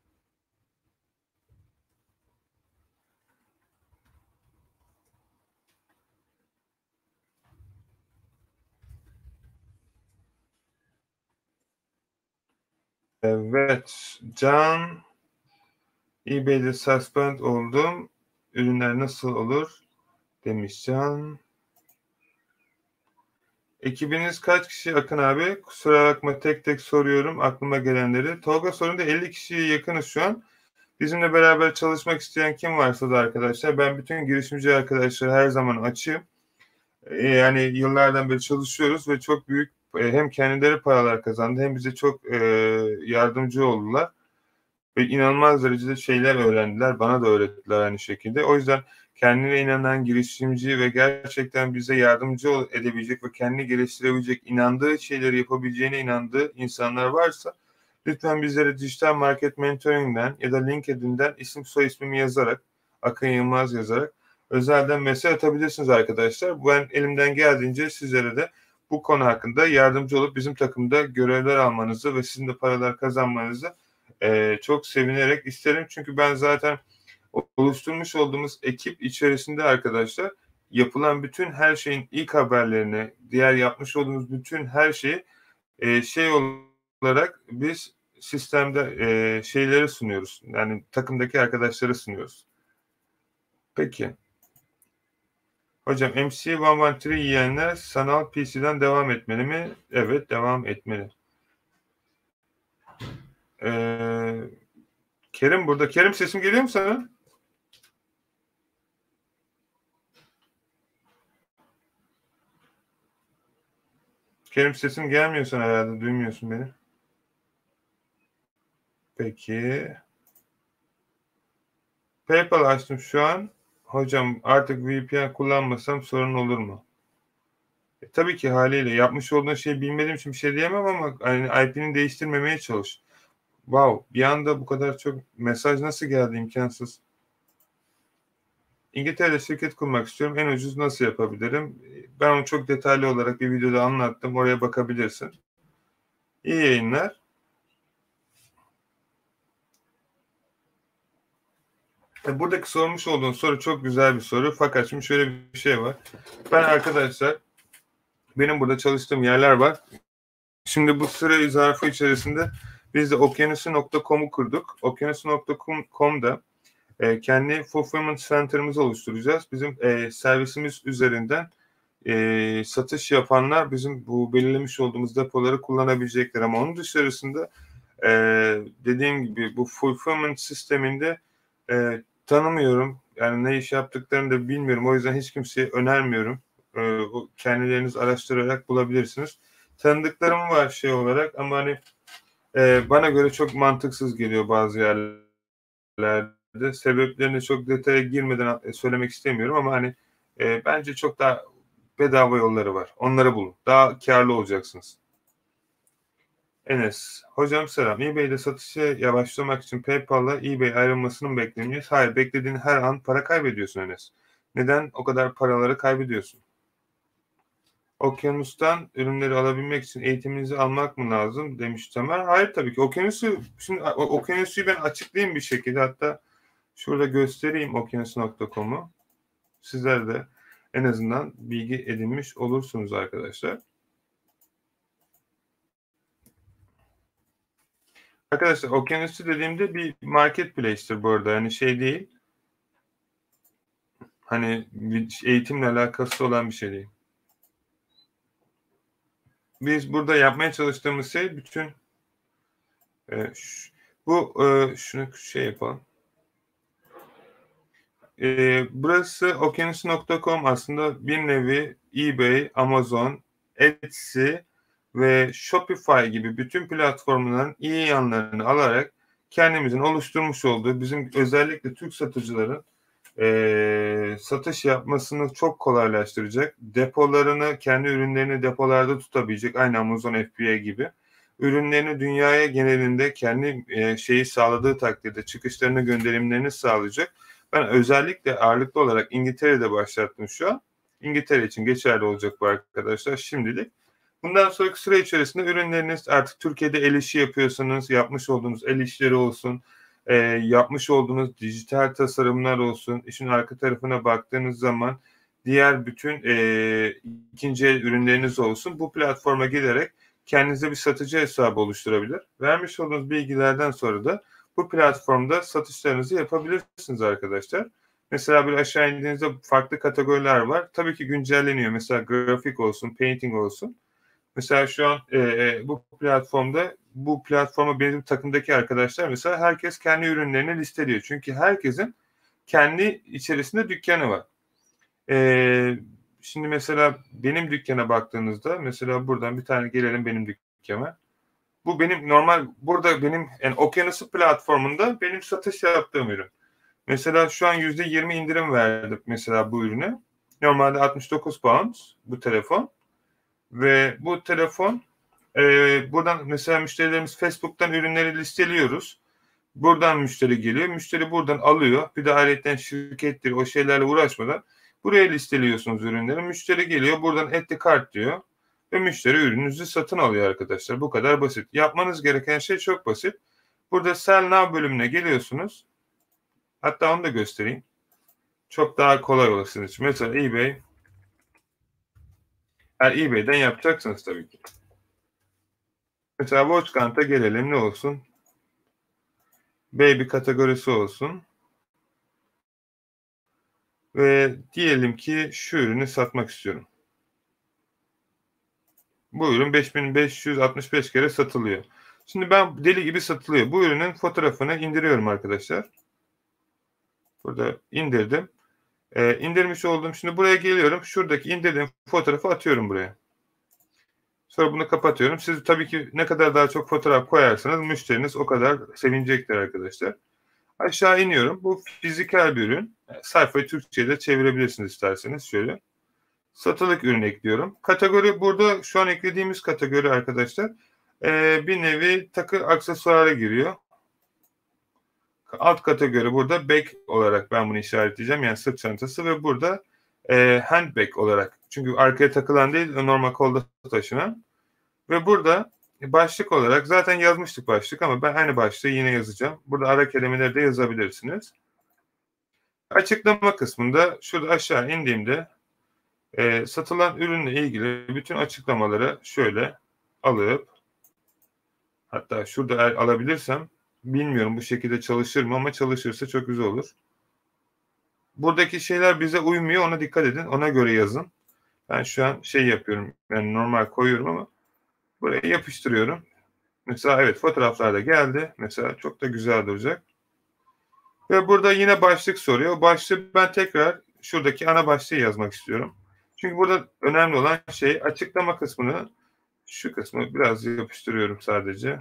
Evet, Can, eBay'de suspend oldum. Ürünler nasıl olur demiş Can. Ekibiniz kaç kişi Akın abi? Kusura bakma, tek tek soruyorum aklıma gelenleri. Tolga, sorun da elli kişiye yakınız şu an. Bizimle beraber çalışmak isteyen kim varsa da arkadaşlar, ben bütün girişimci arkadaşlara her zaman açığım. Ee, yani yıllardan beri çalışıyoruz ve çok büyük e, hem kendileri paralar kazandı hem bize çok e, yardımcı oldular. Ve inanılmaz derecede şeyler öğrendiler. Bana da öğrettiler aynı şekilde. O yüzden kendine inanan girişimci ve gerçekten bize yardımcı edebilecek ve kendini geliştirebilecek, inandığı şeyleri yapabileceğine inandığı insanlar varsa lütfen bizlere dijital market mentoring'den ya da LinkedIn'den isim soy ismimi yazarak, Akın Yılmaz yazarak özelden mesaj atabilirsiniz arkadaşlar. Ben elimden geldiğince sizlere de bu konu hakkında yardımcı olup bizim takımda görevler almanızı ve sizin de paralar kazanmanızı Ee, çok sevinerek isterim. Çünkü ben zaten oluşturmuş olduğumuz ekip içerisinde arkadaşlar yapılan bütün her şeyin ilk haberlerini, diğer yapmış olduğumuz bütün her şeyi e, şey olarak biz sistemde e, şeyleri sunuyoruz. Yani takımdaki arkadaşları sunuyoruz. Peki. Hocam M C yüz on üç yiyenler sanal P C'den devam etmeli mi? Evet, devam etmeli. Ee, Kerim burada. Kerim, sesim geliyor mu sana? Kerim, sesim gelmiyorsun herhalde. Duymuyorsun beni. Peki. PayPal açtım şu an. Hocam, artık V P N kullanmasam sorun olur mu? E, tabii ki haliyle. Yapmış olduğun şeyi bilmediğim için bir şey diyemem ama hani I P'ni değiştirmemeye çalış. Wow. Bir anda bu kadar çok mesaj nasıl geldi? İmkansız. İngiltere'de şirket kurmak istiyorum. En ucuz nasıl yapabilirim? Ben onu çok detaylı olarak bir videoda anlattım. Oraya bakabilirsin. İyi yayınlar. E, buradaki sormuş olduğun soru çok güzel bir soru. Fakat şimdi şöyle bir şey var. Ben arkadaşlar, benim burada çalıştığım yerler var. Şimdi bu süre zarfı içerisinde Biz de okyanusu nokta com'u kurduk. okyanusu nokta com'da e, kendi fulfillment center'ımızı oluşturacağız. Bizim e, servisimiz üzerinden e, satış yapanlar bizim bu belirlemiş olduğumuz depoları kullanabilecekler. Ama onun dışarısında e, dediğim gibi bu fulfillment sisteminde e, tanımıyorum. Yani ne iş yaptıklarını da bilmiyorum. O yüzden hiç kimseye önermiyorum. E, kendileriniz araştırarak bulabilirsiniz. Tanıdıklarım var şey olarak ama hani e, bana göre çok mantıksız geliyor bazı yerlerde. Sebeplerini çok detaya girmeden söylemek istemiyorum ama hani e, bence çok daha bedava yolları var. Onları bulun. Daha karlı olacaksınız. Enes, hocam selam. eBay'de satışı yavaşlamak için PayPal'la eBay ayrılmasını mı bekleniyoruz? Hayır, beklediğin her an para kaybediyorsun Enes. Neden o kadar paraları kaybediyorsun? Okyanustan ürünleri alabilmek için eğitiminizi almak mı lazım demiş Tamer. Hayır tabii ki. Okyanusu, şimdi okyanusu ben açıklayayım bir şekilde. Hatta şurada göstereyim okyanus nokta com'u. Sizler de en azından bilgi edinmiş olursunuz arkadaşlar. Arkadaşlar okyanusu dediğimde bir marketplace'tir bu arada. Yani şey değil. Hani eğitimle alakası olan bir şey değil. Biz burada yapmaya çalıştığımız şey bütün e, şu, bu e, şunu şey yapalım. E, burası okyanus nokta com aslında bir nevi eBay, Amazon, Etsy ve Shopify gibi bütün platformların iyi yanlarını alarak kendimizin oluşturmuş olduğu bizim özellikle Türk satıcıların e, satış yapmasını çok kolaylaştıracak. Depolarını, kendi ürünlerini depolarda tutabilecek. Aynı Amazon F B A gibi. Ürünlerini dünyaya genelinde kendi e, şeyi sağladığı takdirde çıkışlarını, gönderimlerini sağlayacak. Ben özellikle ağırlıklı olarak İngiltere'de başlattım şu an. İngiltere için geçerli olacak bu arkadaşlar şimdilik. Bundan sonraki süre içerisinde ürünleriniz artık Türkiye'de el işi yapıyorsanız yapmış olduğunuz el işleri olsun, e, yapmış olduğunuz dijital tasarımlar olsun, işin arka tarafına baktığınız zaman diğer bütün e, ikinci el ürünleriniz olsun bu platforma giderek kendinize bir satıcı hesabı oluşturabilir. Vermiş olduğunuz bilgilerden sonra da bu platformda satışlarınızı yapabilirsiniz arkadaşlar. Mesela bir aşağı indiğinizde farklı kategoriler var. Tabii ki güncelleniyor. Mesela grafik olsun, painting olsun. Mesela şu an e, bu platformda bu platforma benim takımdaki arkadaşlar mesela herkes kendi ürünlerini listeliyor. Çünkü herkesin kendi içerisinde dükkanı var. E, şimdi mesela benim dükkana baktığınızda mesela buradan bir tane gelelim benim dükkana. Bu benim normal burada benim yani Okyanusu platformunda benim satış yaptığım ürün. Mesela şu an yüzde yirmi indirim verdik mesela bu ürüne. Normalde altmış dokuz pound bu telefon. Ve bu telefon e, buradan mesela müşterilerimiz Facebook'tan ürünleri listeliyoruz. Buradan müşteri geliyor. Müşteri buradan alıyor. Bir de ayrıca şirkettir o şeylerle uğraşmadan buraya listeliyorsunuz ürünleri. Müşteri geliyor. Buradan add to cart diyor. Ve müşteri ürününüzü satın alıyor arkadaşlar. Bu kadar basit. Yapmanız gereken şey çok basit. Burada Sell Now bölümüne geliyorsunuz. Hatta onu da göstereyim. Çok daha kolay olur sizin için. Mesela eBay. Her eBay'den yapacaksınız tabii ki. Mesela Watchguard'a gelelim. Ne olsun? Baby kategorisi olsun. Ve diyelim ki şu ürünü satmak istiyorum. Bu ürün beş bin beş yüz altmış beş kere satılıyor. Şimdi ben deli gibi satılıyor. Bu ürünün fotoğrafını indiriyorum arkadaşlar. Burada indirdim. Ee, indirmiş olduğum şimdi buraya geliyorum. Şuradaki indirdiğim fotoğrafı atıyorum buraya. Sonra bunu kapatıyorum. Siz tabii ki ne kadar daha çok fotoğraf koyarsanız müşteriniz o kadar sevinecektir arkadaşlar. Aşağı iniyorum. Bu fiziksel bir ürün. Sayfayı Türkçe'ye de çevirebilirsiniz isterseniz. Şöyle. Satılık ürün ekliyorum. Kategori burada şu an eklediğimiz kategori arkadaşlar e, bir nevi takı aksesuara giriyor. Alt kategori burada bag olarak ben bunu işaretleyeceğim. Yani sırt çantası ve burada e, handbag olarak. Çünkü arkaya takılan değil normal kolda taşınan. Ve burada başlık olarak zaten yazmıştık başlık ama ben aynı başlığı yine yazacağım. Burada ara kelimeleri de yazabilirsiniz. Açıklama kısmında şurada aşağı indiğimde e, satılan ürünle ilgili bütün açıklamaları şöyle alıp Hatta şurada eğer alabilirsem, bilmiyorum bu şekilde çalışır mı ama çalışırsa çok güzel olur. Buradaki şeyler bize uymuyor, ona dikkat edin, ona göre yazın. Ben şu an şey yapıyorum, yani normal koyuyorum ama buraya yapıştırıyorum. Mesela evet, fotoğraflar da geldi. Mesela çok da güzel duracak. Ve burada yine başlık soruyor. Başlığı ben tekrar şuradaki ana başlığı yazmak istiyorum. Çünkü burada önemli olan şey, açıklama kısmını, şu kısmı biraz yapıştırıyorum sadece.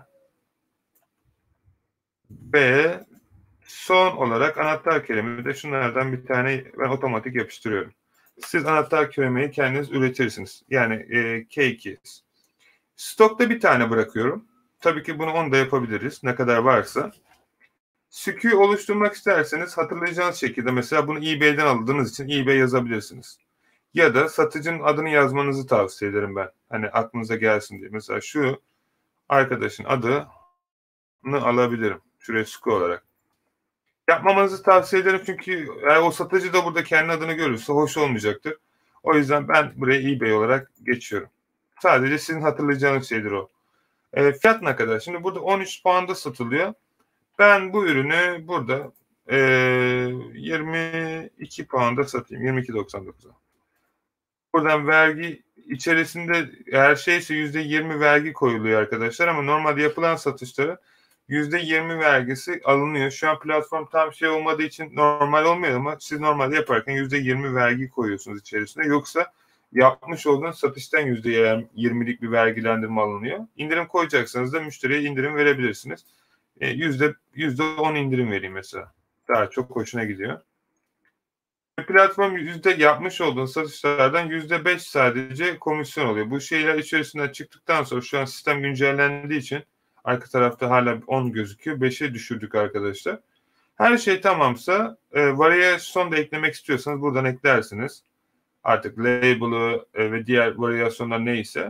B, son olarak anahtar kelime de şunlardan bir tane ben otomatik yapıştırıyorum. Siz anahtar kelimeyi kendiniz üretirsiniz. Yani e, key keys. Stokta bir tane bırakıyorum. Tabii ki bunu onu da yapabiliriz. Ne kadar varsa. S K U oluşturmak isterseniz hatırlayacağınız şekilde mesela bunu eBay'den aldığınız için eBay yazabilirsiniz. Ya da satıcının adını yazmanızı tavsiye ederim ben. Hani aklınıza gelsin diye. Mesela şu arkadaşın adını alabilirim. Şuraya S K U olarak. Yapmamanızı tavsiye ederim çünkü eğer o satıcı da burada kendi adını görürse hoş olmayacaktır. O yüzden ben buraya eBay olarak geçiyorum. Sadece sizin hatırlayacağınız şeydir o. E, fiyat ne kadar? Şimdi burada on üç pound'a satılıyor. Ben bu ürünü burada e, yirmi iki pound'a satayım. yirmi iki doksan dokuz'a. Buradan vergi içerisinde eğer şeyse yüzde yirmi vergi koyuluyor arkadaşlar ama normalde yapılan satışlara yüzde yirmi vergisi alınıyor. Şu an platform tam şey olmadığı için normal olmuyor ama siz normalde yaparken yüzde yirmi vergi koyuyorsunuz içerisine. Yoksa yapmış olduğunuz satıştan yüzde yirmilik bir vergilendirme alınıyor. İndirim koyacaksanız da müşteriye indirim verebilirsiniz. E, yüzde yüzde on indirim vereyim mesela. Daha çok hoşuna gidiyor. Platform yüzde yapmış olduğun satışlardan yüzde beş sadece komisyon oluyor. Bu şeyler içerisinden çıktıktan sonra şu an sistem güncellendiği için arka tarafta hala on gözüküyor. beşe düşürdük arkadaşlar. Her şey tamamsa e, varyasyon da eklemek istiyorsanız buradan eklersiniz. Artık label'ı e, ve diğer varyasyonlar neyse.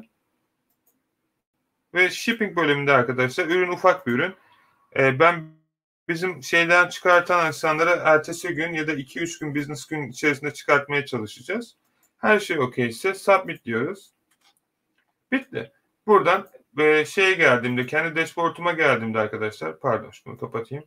Ve shipping bölümünde arkadaşlar ürün ufak bir ürün. E, ben bizim şeyden çıkartan insanlara ertesi gün ya da iki üç gün business gün içerisinde çıkartmaya çalışacağız. Her şey okeyse submit diyoruz. Bitti. Buradan e, şeye geldiğimde, kendi dashboard'uma geldiğimde arkadaşlar, pardon şunu kapatayım.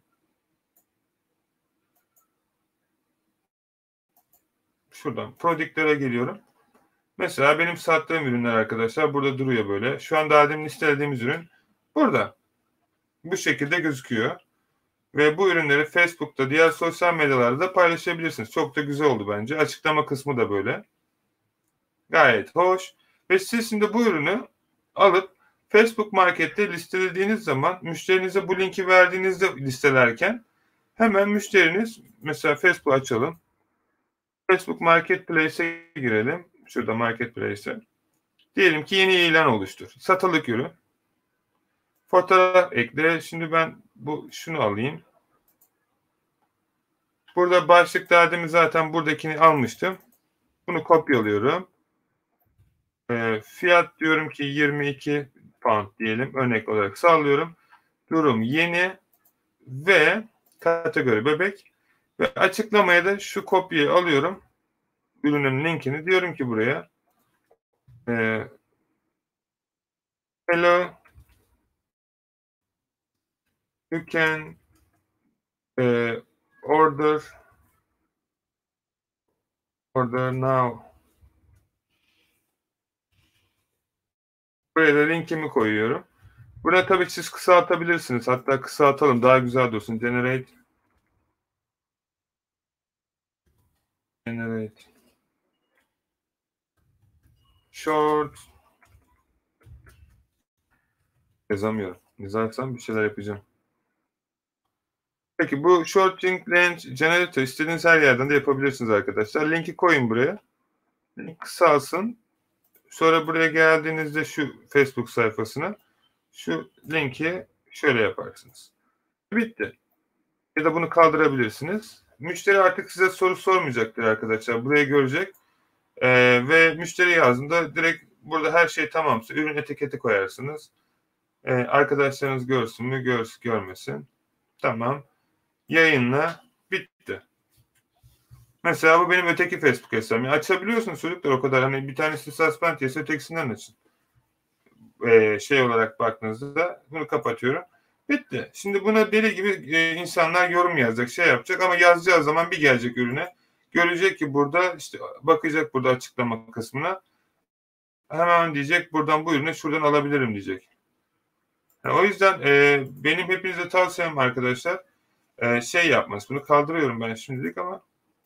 Şuradan product'lere geliyorum. Mesela benim sattığım ürünler arkadaşlar burada duruyor böyle. Şu an daha demin listelediğimiz ürün burada. Bu şekilde gözüküyor. Ve bu ürünleri Facebook'ta, diğer sosyal medyalarda paylaşabilirsiniz. Çok da güzel oldu bence. Açıklama kısmı da böyle. Gayet hoş. Ve siz şimdi bu ürünü alıp Facebook Market'te listelediğiniz zaman müşterinize bu linki verdiğinizde listelerken hemen müşteriniz, mesela Facebook açalım. Facebook Marketplace'e girelim. Şurada Marketplace'e. Diyelim ki yeni ilan oluştur. Satılık ürün. Fotoğraf ekle. Şimdi ben bu şunu alayım. Burada başlık derdimi zaten buradakini almıştım. Bunu kopyalıyorum. E, fiyat diyorum ki yirmi iki pound diyelim. Örnek olarak sallıyorum. Durum yeni ve kategori bebek. Ve açıklamaya da şu kopyayı alıyorum. Ürünün linkini diyorum ki buraya. E, hello. You can e, order order now. Buraya da linkimi koyuyorum. Buraya tabii siz kısaltabilirsiniz. Hatta kısaltalım, daha güzel dursun. Generate Generate Short yazamıyorum. Yazarsam bir şeyler yapacağım. Peki bu Short Link Range Generator istediğiniz her yerden de yapabilirsiniz arkadaşlar. Linki koyun buraya. Link kısalsın. Sonra buraya geldiğinizde şu Facebook sayfasına şu linki şöyle yaparsınız. Bitti. Ya da bunu kaldırabilirsiniz. Müşteri artık size soru sormayacaktır arkadaşlar. Buraya görecek. Ee, ve müşteri yazdığında direkt burada her şey tamamsa ürün etiketi koyarsınız. Ee, arkadaşlarınız görsün mü, görsün, görmesin. Tamam. Yayınla. Bitti. Mesela bu benim öteki Facebook hesabım. Yani açabiliyorsunuz çocuklar o kadar. Hani bir tanesi suspend yese ötekisinden açın. e, şey olarak baktığınızda bunu kapatıyorum. Bitti. Şimdi buna deli gibi e, insanlar yorum yazacak, şey yapacak ama yazacağı zaman bir gelecek ürüne. Görecek ki burada işte bakacak burada açıklama kısmına. Hemen diyecek buradan bu ürünü şuradan alabilirim diyecek. Yani o yüzden e, benim hepinize tavsiyem arkadaşlar e, şey yapması. Bunu kaldırıyorum ben şimdilik ama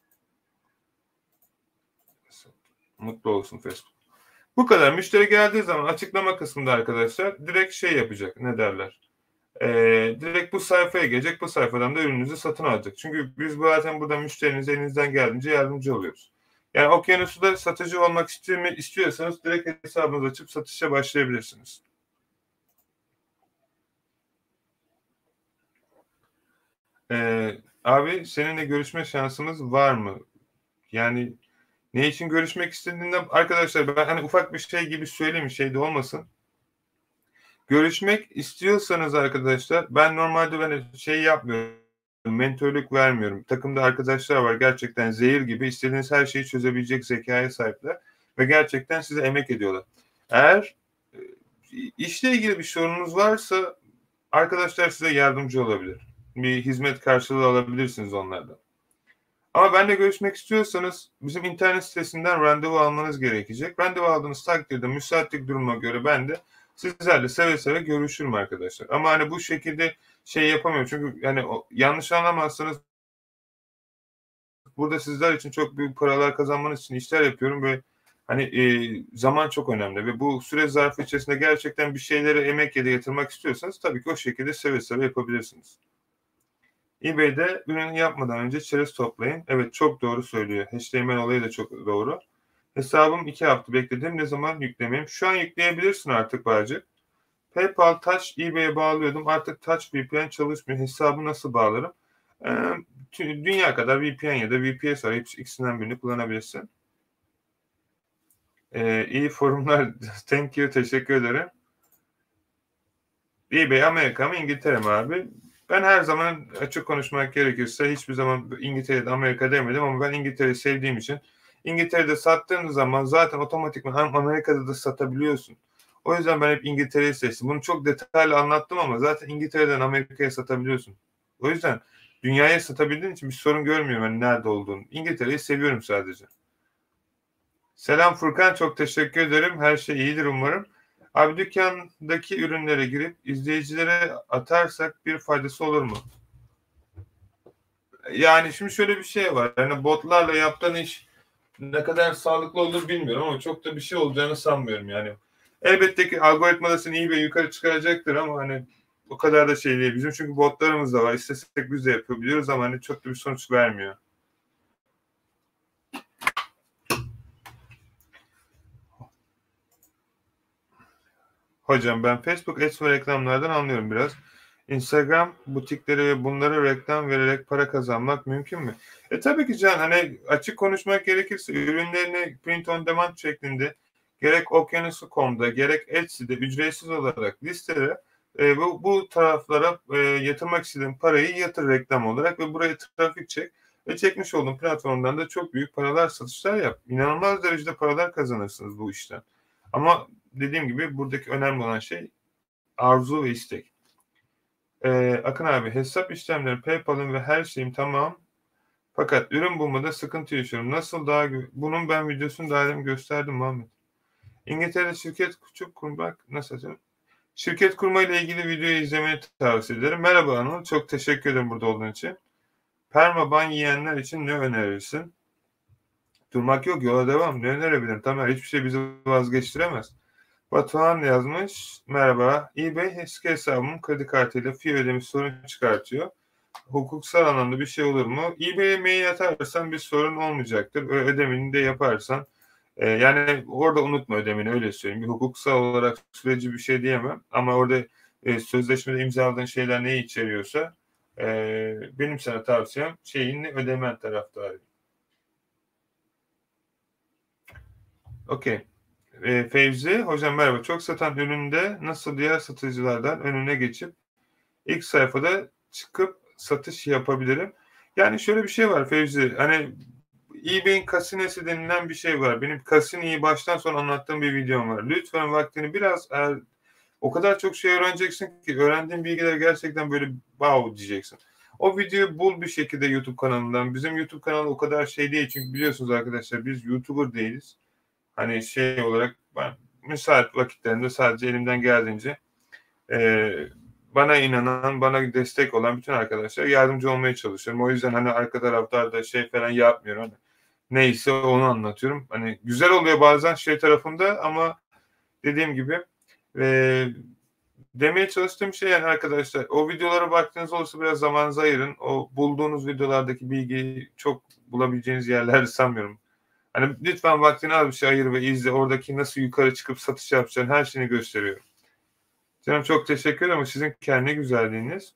mutlu olsun Facebook. Bu kadar. Müşteri geldiği zaman açıklama kısmında arkadaşlar direkt şey yapacak. Ne derler? Ee, direkt bu sayfaya gelecek. Bu sayfadan da ürününüzü satın alacak. Çünkü biz zaten burada müşterinize elinizden geldiğince yardımcı oluyoruz. Yani Okyanus'ta satıcı olmak istiyorsanız direkt hesabınızı açıp satışa başlayabilirsiniz. Ee, abi seninle görüşme şansımız var mı? Yani ne için görüşmek istediğinden arkadaşlar ben hani ufak bir şey gibi söyleyeyim şey de olmasın. Görüşmek istiyorsanız arkadaşlar ben normalde ben şey yapmıyorum. Mentörlük vermiyorum. Takımda arkadaşlar var gerçekten zehir gibi istediğiniz her şeyi çözebilecek zekaya sahipler ve gerçekten size emek ediyorlar. Eğer e, işle ilgili bir sorununuz varsa arkadaşlar size yardımcı olabilir. Bir hizmet karşılığı alabilirsiniz onlardan. Ama benimle görüşmek istiyorsanız bizim internet sitesinden randevu almanız gerekecek. Randevu aldığınız takdirde müsaitlik durumuna göre ben de sizlerle seve seve görüşürüm arkadaşlar. Ama hani bu şekilde şey yapamıyorum. Çünkü yani yanlış anlamazsanız burada sizler için çok büyük paralar kazanmanız için işler yapıyorum ve hani e, zaman çok önemli ve bu süre zarfı içerisinde gerçekten bir şeylere emek ya da yatırmak istiyorsanız tabii ki o şekilde seve seve yapabilirsiniz. eBay'de ürünü yapmadan önce çerez toplayın. Evet çok doğru söylüyor. H T M L olayı da çok doğru. Hesabım iki hafta bekledim. Ne zaman yüklemeyeyim? Şu an yükleyebilirsin artık Bağcık. PayPal Touch eBay'e bağlıyordum. Artık Touch V P N çalışmıyor. Hesabı nasıl bağlarım? Ee, dünya kadar V P N ya da V P S var. İkisinden birini kullanabilirsin. Ee, iyi forumlar. Thank you. Teşekkür ederim. eBay Amerika mı İngiltere mi abi? Ben her zaman açık konuşmak gerekirse hiçbir zaman İngiltere'de Amerika demedim ama ben İngiltere'yi sevdiğim için İngiltere'de sattığın zaman zaten otomatikman Amerika'da da satabiliyorsun. O yüzden ben hep İngiltere'yi seçtim. Bunu çok detaylı anlattım ama zaten İngiltere'den Amerika'ya satabiliyorsun. O yüzden dünyaya satabildiğin için bir sorun görmüyorum hani nerede olduğunu. İngiltere'yi seviyorum sadece. Selam Furkan, çok teşekkür ederim. Her şey iyidir umarım. Abi dükkandaki ürünlere girip izleyicilere atarsak bir faydası olur mu? Yani şimdi şöyle bir şey var. Yani botlarla yaptığın iş ne kadar sağlıklı olur bilmiyorum ama çok da bir şey olacağını sanmıyorum yani. Elbette ki algoritma seni iyi ve yukarı çıkaracaktır ama hani o kadar da şey değil. Bizim çünkü botlarımız da var. İstesek biz de yapabiliyoruz ama hani çok da bir sonuç vermiyor. Hocam ben Facebook Ads ve reklamlardan anlıyorum biraz. Instagram butikleri ve bunlara reklam vererek para kazanmak mümkün mü? E tabii ki Can hani açık konuşmak gerekirse ürünlerini print on demand şeklinde gerek okyanus nokta com'da gerek Etsy'de ücretsiz olarak listele e, bu, bu taraflara e, yatırmak istediğin parayı yatır reklam olarak ve buraya trafik çek ve çekmiş olduğun platformdan da çok büyük paralar satışlar yap. İnanılmaz derecede paralar kazanırsınız bu işten. Ama dediğim gibi buradaki önemli olan şey arzu ve istek. Ee, Akın abi hesap işlemleri PayPal'ın ve her şeyim tamam. Fakat ürün bulmada sıkıntı yaşıyorum. Nasıl daha bunun ben videosunu daha demin gösterdim Muhammed. İngiltere'de şirket küçük kurmak nasıl? Şirket kurma ile ilgili videoyu izlemeni tavsiye ederim. Merhaba Anıl. Çok teşekkür ederim burada olduğun için. Permaban yiyenler için ne önerirsin? Durmak yok. Yola devam. Ne önerebilirim? Tamam. Hiçbir şey bizi vazgeçtiremez. Batuhan yazmış. Merhaba. eBay eski hesabımın kredi kartıyla fee ödemiş sorun çıkartıyor. Hukuksal anlamda bir şey olur mu? eBay'e mail atarsan bir sorun olmayacaktır. Ödemeni de yaparsan e, yani orada unutma ödemeni öyle söyleyeyim. Bir hukuksal olarak süreci bir şey diyemem. Ama orada e, sözleşmede imzaladığın şeyler neyi içeriyorsa e, benim sana tavsiyem şeyini ödemen taraftarı. Okey. E, Fevzi, hocam merhaba. Çok satan üründe nasıl diğer satıcılardan önüne geçip ilk sayfada çıkıp satış yapabilirim? Yani şöyle bir şey var Fevzi. Hani eBay'in kasinesi denilen bir şey var. Benim kasiniyi baştan sona anlattığım bir videom var. Lütfen vaktini biraz eğer O kadar çok şey öğreneceksin ki öğrendiğin bilgileri gerçekten böyle wow diyeceksin. O videoyu bul bir şekilde YouTube kanalından. Bizim YouTube kanalı o kadar şey değil çünkü biliyorsunuz arkadaşlar biz YouTuber değiliz. Hani şey olarak ben müsait vakitlerinde sadece elimden geldiğince e, bana inanan, bana destek olan bütün arkadaşlar yardımcı olmaya çalışıyorum. O yüzden hani arka taraflarda şey falan yapmıyorum. Hani neyse onu anlatıyorum. Hani güzel oluyor bazen şey tarafında ama dediğim gibi e, demeye çalıştığım şey yani arkadaşlar o videolara baktığınız olursa biraz zamanınızı ayırın. O bulduğunuz videolardaki bilgiyi çok bulabileceğiniz yerlerde sanmıyorum. Hani lütfen vaktini al bir şey ayır ve izle. Oradaki nasıl yukarı çıkıp satış yapacağını her şeyini gösteriyor. Canım çok teşekkür ederim ama sizin kendi güzelliğiniz.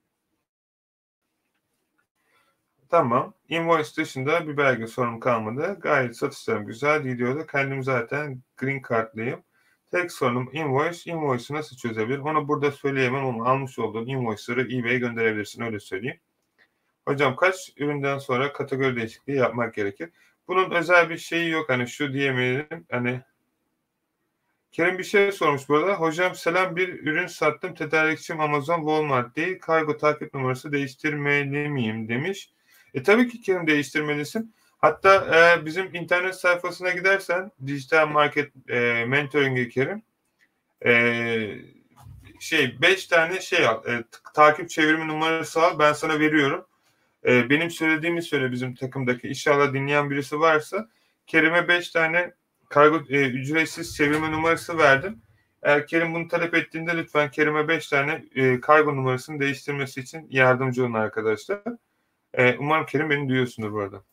Tamam. Invoice dışında bir belge sorun kalmadı. Gayet satışlarım güzel gidiyordu. Kendim zaten green card'lıyım. Tek sorunum invoice. Invoice'ı nasıl çözebilir? Onu burada söyleyemem ama almış olduğun invoice'ları eBay'e gönderebilirsin. Öyle söyleyeyim. Hocam kaç üründen sonra kategori değişikliği yapmak gerekir? Bunun özel bir şeyi yok. Hani şu diyemeyelim. Hani Kerim bir şey sormuş burada. Hocam selam bir ürün sattım. Tedarikçim Amazon, Walmart değil. Kargo takip numarası değiştirmeli miyim demiş. E tabii ki Kerim değiştirmelisin. Hatta e, bizim internet sayfasına gidersen dijital market e, mentoring'i Kerim e, şey beş tane şey al. E, takip çevirme numarası al. Ben sana veriyorum. E, benim söylediğimi söyle bizim takımdaki. İnşallah dinleyen birisi varsa Kerim'e beş tane kargo e, ücretsiz çevirme numarası verdim. Eğer Kerim bunu talep ettiğinde lütfen Kerim'e beş tane e, kargo numarasını değiştirmesi için yardımcı olun arkadaşlar. E, umarım Kerim beni duyuyorsundur bu arada.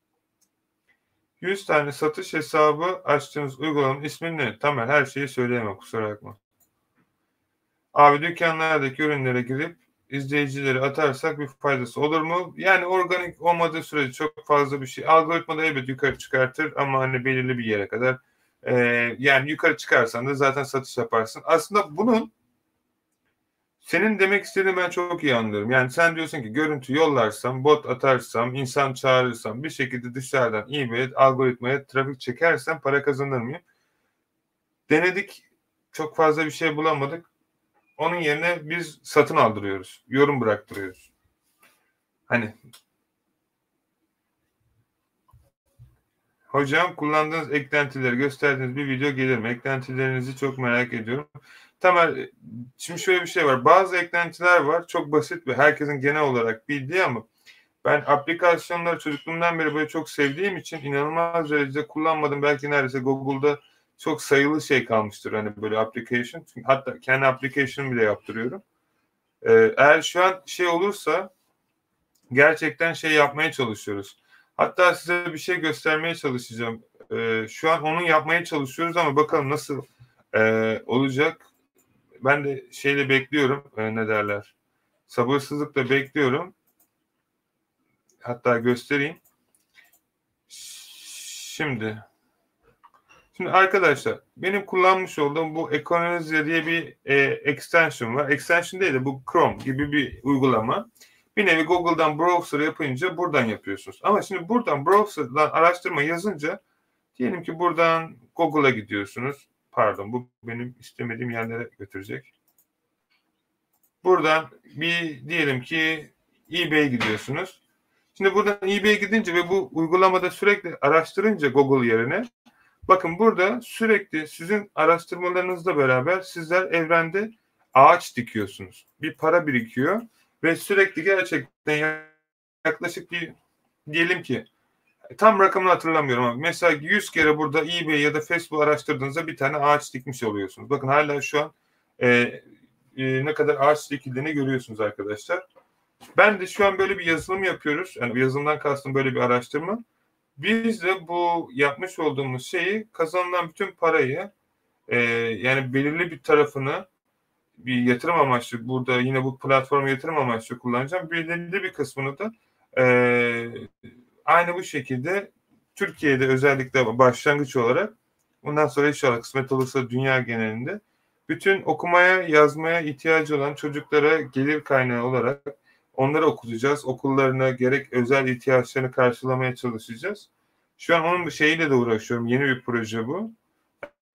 yüz tane satış hesabı açtığınız uygulamanın ismi ne? Tamam her şeyi söyleyemem kusura bakma. Abi dükkanlardaki ürünlere girip izleyicileri atarsak bir faydası olur mu? Yani organik olmadığı sürece çok fazla bir şey. Algoritma da elbet yukarı çıkartır ama hani belirli bir yere kadar. Ee, yani yukarı çıkarsan da zaten satış yaparsın. Aslında bunun senin demek istediğini ben çok iyi anlıyorum. Yani sen diyorsun ki görüntü yollarsam, bot atarsam, insan çağırırsam bir şekilde dışarıdan eBay algoritmaya trafik çekersem para kazanır mıyım? Denedik. Çok fazla bir şey bulamadık. Onun yerine biz satın aldırıyoruz. Yorum bıraktırıyoruz. Hani hocam kullandığınız eklentileri gösterdiğiniz bir video gelir mi? Eklentilerinizi çok merak ediyorum. Tamam. Şimdi şöyle bir şey var. Bazı eklentiler var. Çok basit ve herkesin genel olarak bildiği ama ben aplikasyonları çocukluğumdan beri böyle çok sevdiğim için inanılmaz derecede kullanmadım. Belki neredeyse Google'da çok sayılı şey kalmıştır. Hani böyle application. Hatta kendi application bile yaptırıyorum. Ee, eğer şu an şey olursa gerçekten şey yapmaya çalışıyoruz. Hatta size bir şey göstermeye çalışacağım. Ee, şu an onu yapmaya çalışıyoruz ama bakalım nasıl e, olacak. Ben de şeyle bekliyorum. E, ne derler? Sabırsızlıkla bekliyorum. Hatta göstereyim. Şimdi Şimdi arkadaşlar benim kullanmış olduğum bu Economizya diye bir e, extension var. Extension değil de bu Chrome gibi bir uygulama. Bir nevi Google'dan browser yapınca buradan yapıyorsunuz. Ama şimdi buradan browser'dan araştırma yazınca diyelim ki buradan Google'a gidiyorsunuz. Pardon bu benim istemediğim yerlere götürecek. Buradan bir diyelim ki eBay'e gidiyorsunuz. Şimdi buradan eBay'e gidince ve bu uygulamada sürekli araştırınca Google yerine bakın burada sürekli sizin araştırmalarınızla beraber sizler evrende ağaç dikiyorsunuz. Bir para birikiyor ve sürekli gerçekten yaklaşık bir diyelim ki tam rakamını hatırlamıyorum ama mesela yüz kere burada eBay ya da Facebook araştırdığınızda bir tane ağaç dikmiş oluyorsunuz. Bakın hala şu an e, e, ne kadar ağaç dikildiğini görüyorsunuz arkadaşlar. Ben de şu an böyle bir yazılım yapıyoruz. Yani yazılımdan kastım böyle bir araştırma. Biz de bu yapmış olduğumuz şeyi kazanılan bütün parayı e, yani belirli bir tarafını bir yatırım amaçlı burada yine bu platformu yatırım amaçlı kullanacağım. Belirli bir kısmını da e, aynı bu şekilde Türkiye'de özellikle başlangıç olarak bundan sonra inşallah kısmet olursa dünya genelinde bütün okumaya yazmaya ihtiyacı olan çocuklara gelir kaynağı olarak onları okutacağız. Okullarına gerek özel ihtiyaçlarını karşılamaya çalışacağız. Şu an onun şeyiyle de uğraşıyorum. Yeni bir proje bu.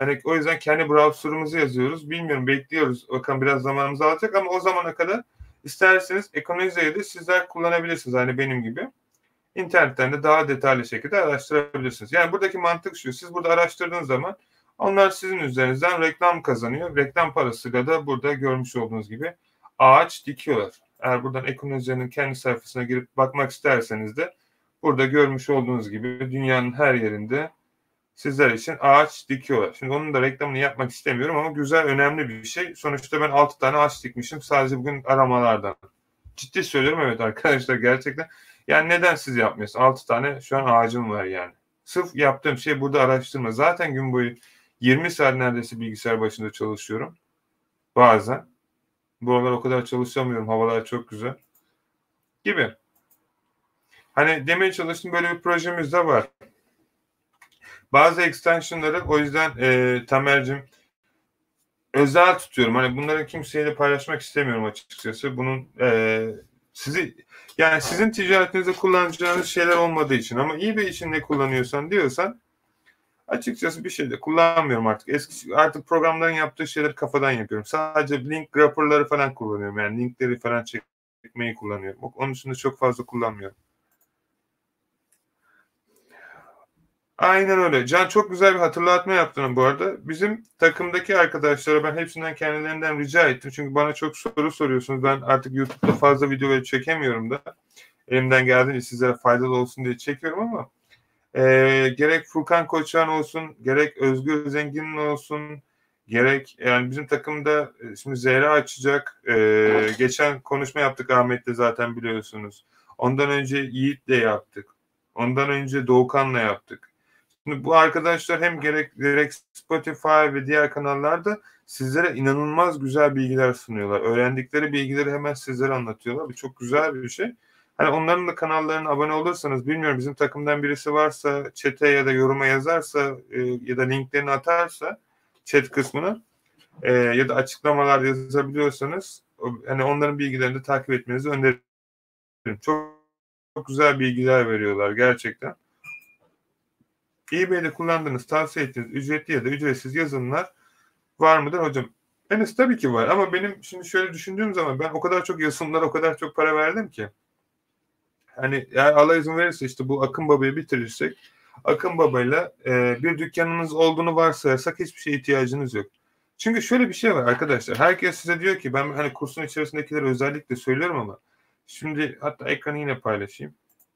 Hani o yüzden kendi browser'ımızı yazıyoruz. Bilmiyorum, bekliyoruz. Bakalım biraz zamanımızı alacak ama o zamana kadar isterseniz Econolyze'yi de sizler kullanabilirsiniz. Hani benim gibi. İnternetten de daha detaylı şekilde araştırabilirsiniz. Yani buradaki mantık şu. Siz burada araştırdığınız zaman onlar sizin üzerinizden reklam kazanıyor. Reklam parasıyla da burada görmüş olduğunuz gibi ağaç dikiyorlar. Eğer buradan Econolyze'nin kendi sayfasına girip bakmak isterseniz de burada görmüş olduğunuz gibi dünyanın her yerinde sizler için ağaç dikiyorlar. Şimdi onun da reklamını yapmak istemiyorum ama güzel, önemli bir şey. Sonuçta ben altı tane ağaç dikmişim sadece bugün aramalardan. Ciddi söylüyorum, evet arkadaşlar, gerçekten. Yani neden siz yapmıyorsunuz? altı tane şu an ağacım var yani. Sırf yaptığım şey burada araştırma. Zaten gün boyu yirmi saat neredeyse bilgisayar başında çalışıyorum. Bazen. Bu aralar o kadar çalışamıyorum. Havalar çok güzel. Gibi. Hani demeye çalıştım, böyle bir projemiz de var. Bazı extensionları o yüzden e, Tamer'cim özel tutuyorum. Hani bunları kimseyle paylaşmak istemiyorum açıkçası. Bunun e, sizi yani sizin ticaretinizde kullanacağınız şeyler olmadığı için, ama eBay için ne kullanıyorsan diyorsan açıkçası bir şey de kullanmıyorum artık. Eski artık programların yaptığı şeyleri kafadan yapıyorum. Sadece link grabber'ları falan kullanıyorum. Yani linkleri falan çekmeyi kullanıyorum. Onun dışında çok fazla kullanmıyorum. Aynen öyle. Can, çok güzel bir hatırlatma yaptın bu arada. Bizim takımdaki arkadaşlara ben hepsinden kendilerinden rica ettim. Çünkü bana çok soru soruyorsunuz. Ben artık YouTube'da fazla video çekemiyorum da. Elimden geldiğince sizlere faydalı olsun diye çekiyorum ama e, gerek Furkan Koçan olsun, gerek Özgür Zengin'in olsun, gerek yani bizim takımda şimdi Zehra açacak. E, geçen konuşma yaptık Ahmet'le, zaten biliyorsunuz. Ondan önce Yiğit'le yaptık. Ondan önce Doğukan'la yaptık. Şimdi bu arkadaşlar hem gerek, gerek Spotify ve diğer kanallarda sizlere inanılmaz güzel bilgiler sunuyorlar. Öğrendikleri bilgileri hemen sizlere anlatıyorlar. Bu çok güzel bir şey. Hani onların da kanallarına abone olursanız, bilmiyorum, bizim takımdan birisi varsa chat'e ya da yoruma yazarsa e, ya da linklerini atarsa chat kısmına e, ya da açıklamalar yazabiliyorsanız hani onların bilgilerini de takip etmenizi öneririm. Çok, çok güzel bilgiler veriyorlar gerçekten. eBay'de kullandığınız, tavsiye ettiğiniz ücretli ya da ücretsiz yazılımlar var mıdır hocam? Henüz tabii ki var ama benim şimdi şöyle düşündüğüm zaman ben o kadar çok yazılımlara o kadar çok para verdim ki. Hani eğer Allah izin verirse işte bu Akın Baba'yı bitirirsek, Akın Baba'yla e, bir dükkanınız olduğunu varsayarsak hiçbir şeye ihtiyacınız yok. Çünkü şöyle bir şey var arkadaşlar. Herkes size diyor ki, ben hani kursun içerisindekileri özellikle söylüyorum ama şimdi hatta ekranı yine paylaşayım.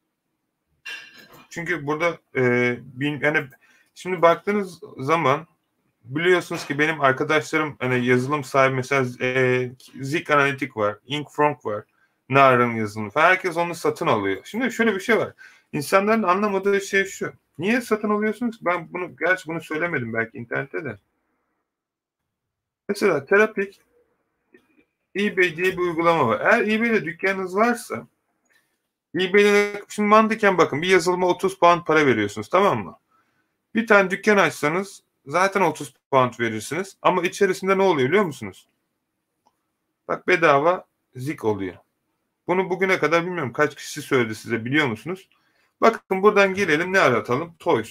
Çünkü burada e, bin, yani şimdi baktığınız zaman biliyorsunuz ki benim arkadaşlarım hani yazılım sahibi, mesela e, Zik Analitik var, Inkfront var, Nar'ın yazılımı falan. Herkes onu satın alıyor. Şimdi şöyle bir şey var. İnsanların anlamadığı şey şu. Niye satın alıyorsunuz? Ben bunu, gerçi bunu söylemedim belki internette de. Mesela Terapik, eBay diye bir uygulama var. Eğer eBay'de dükkanınız varsa eBay'de şimdi mantıken bakın, bir yazılıma otuz pound para veriyorsunuz, tamam mı? Bir tane dükkan açsanız zaten otuz pound verirsiniz. Ama içerisinde ne oluyor biliyor musunuz? Bak, bedava zik oluyor. Bunu bugüne kadar bilmiyorum kaç kişi söyledi size, biliyor musunuz? Bakın buradan girelim, ne aratalım? Toys.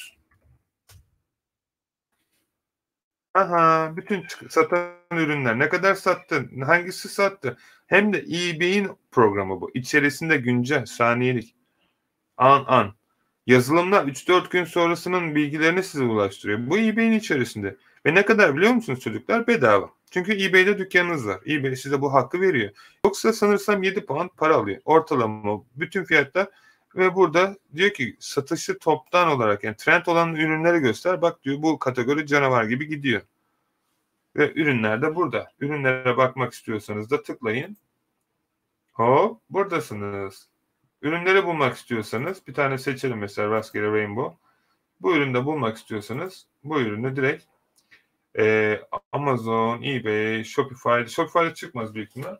Aha, bütün satan ürünler ne kadar sattı, hangisi sattı? Hem de eBay'in programı bu. İçerisinde güncel, saniyelik, an an. Yazılımlar üç dört gün sonrasının bilgilerini size ulaştırıyor. Bu eBay'in içerisinde. Ve ne kadar biliyor musunuz çocuklar? Bedava. Çünkü eBay'de dükkanınız var. eBay size bu hakkı veriyor. Yoksa sanırsam yedi pound para alıyor. Ortalama bütün fiyatlar. Ve burada diyor ki satışı toptan olarak, yani trend olan ürünleri göster. Bak diyor, bu kategori canavar gibi gidiyor. Ve ürünler de burada. Ürünlere bakmak istiyorsanız da tıklayın. Hop, buradasınız. Ürünleri bulmak istiyorsanız bir tane seçelim, mesela rastgele Rainbow. Bu ürünü de bulmak istiyorsanız bu ürünü direkt e, Amazon, eBay, Shopify, Shopify'da çıkmaz büyük ihtimal.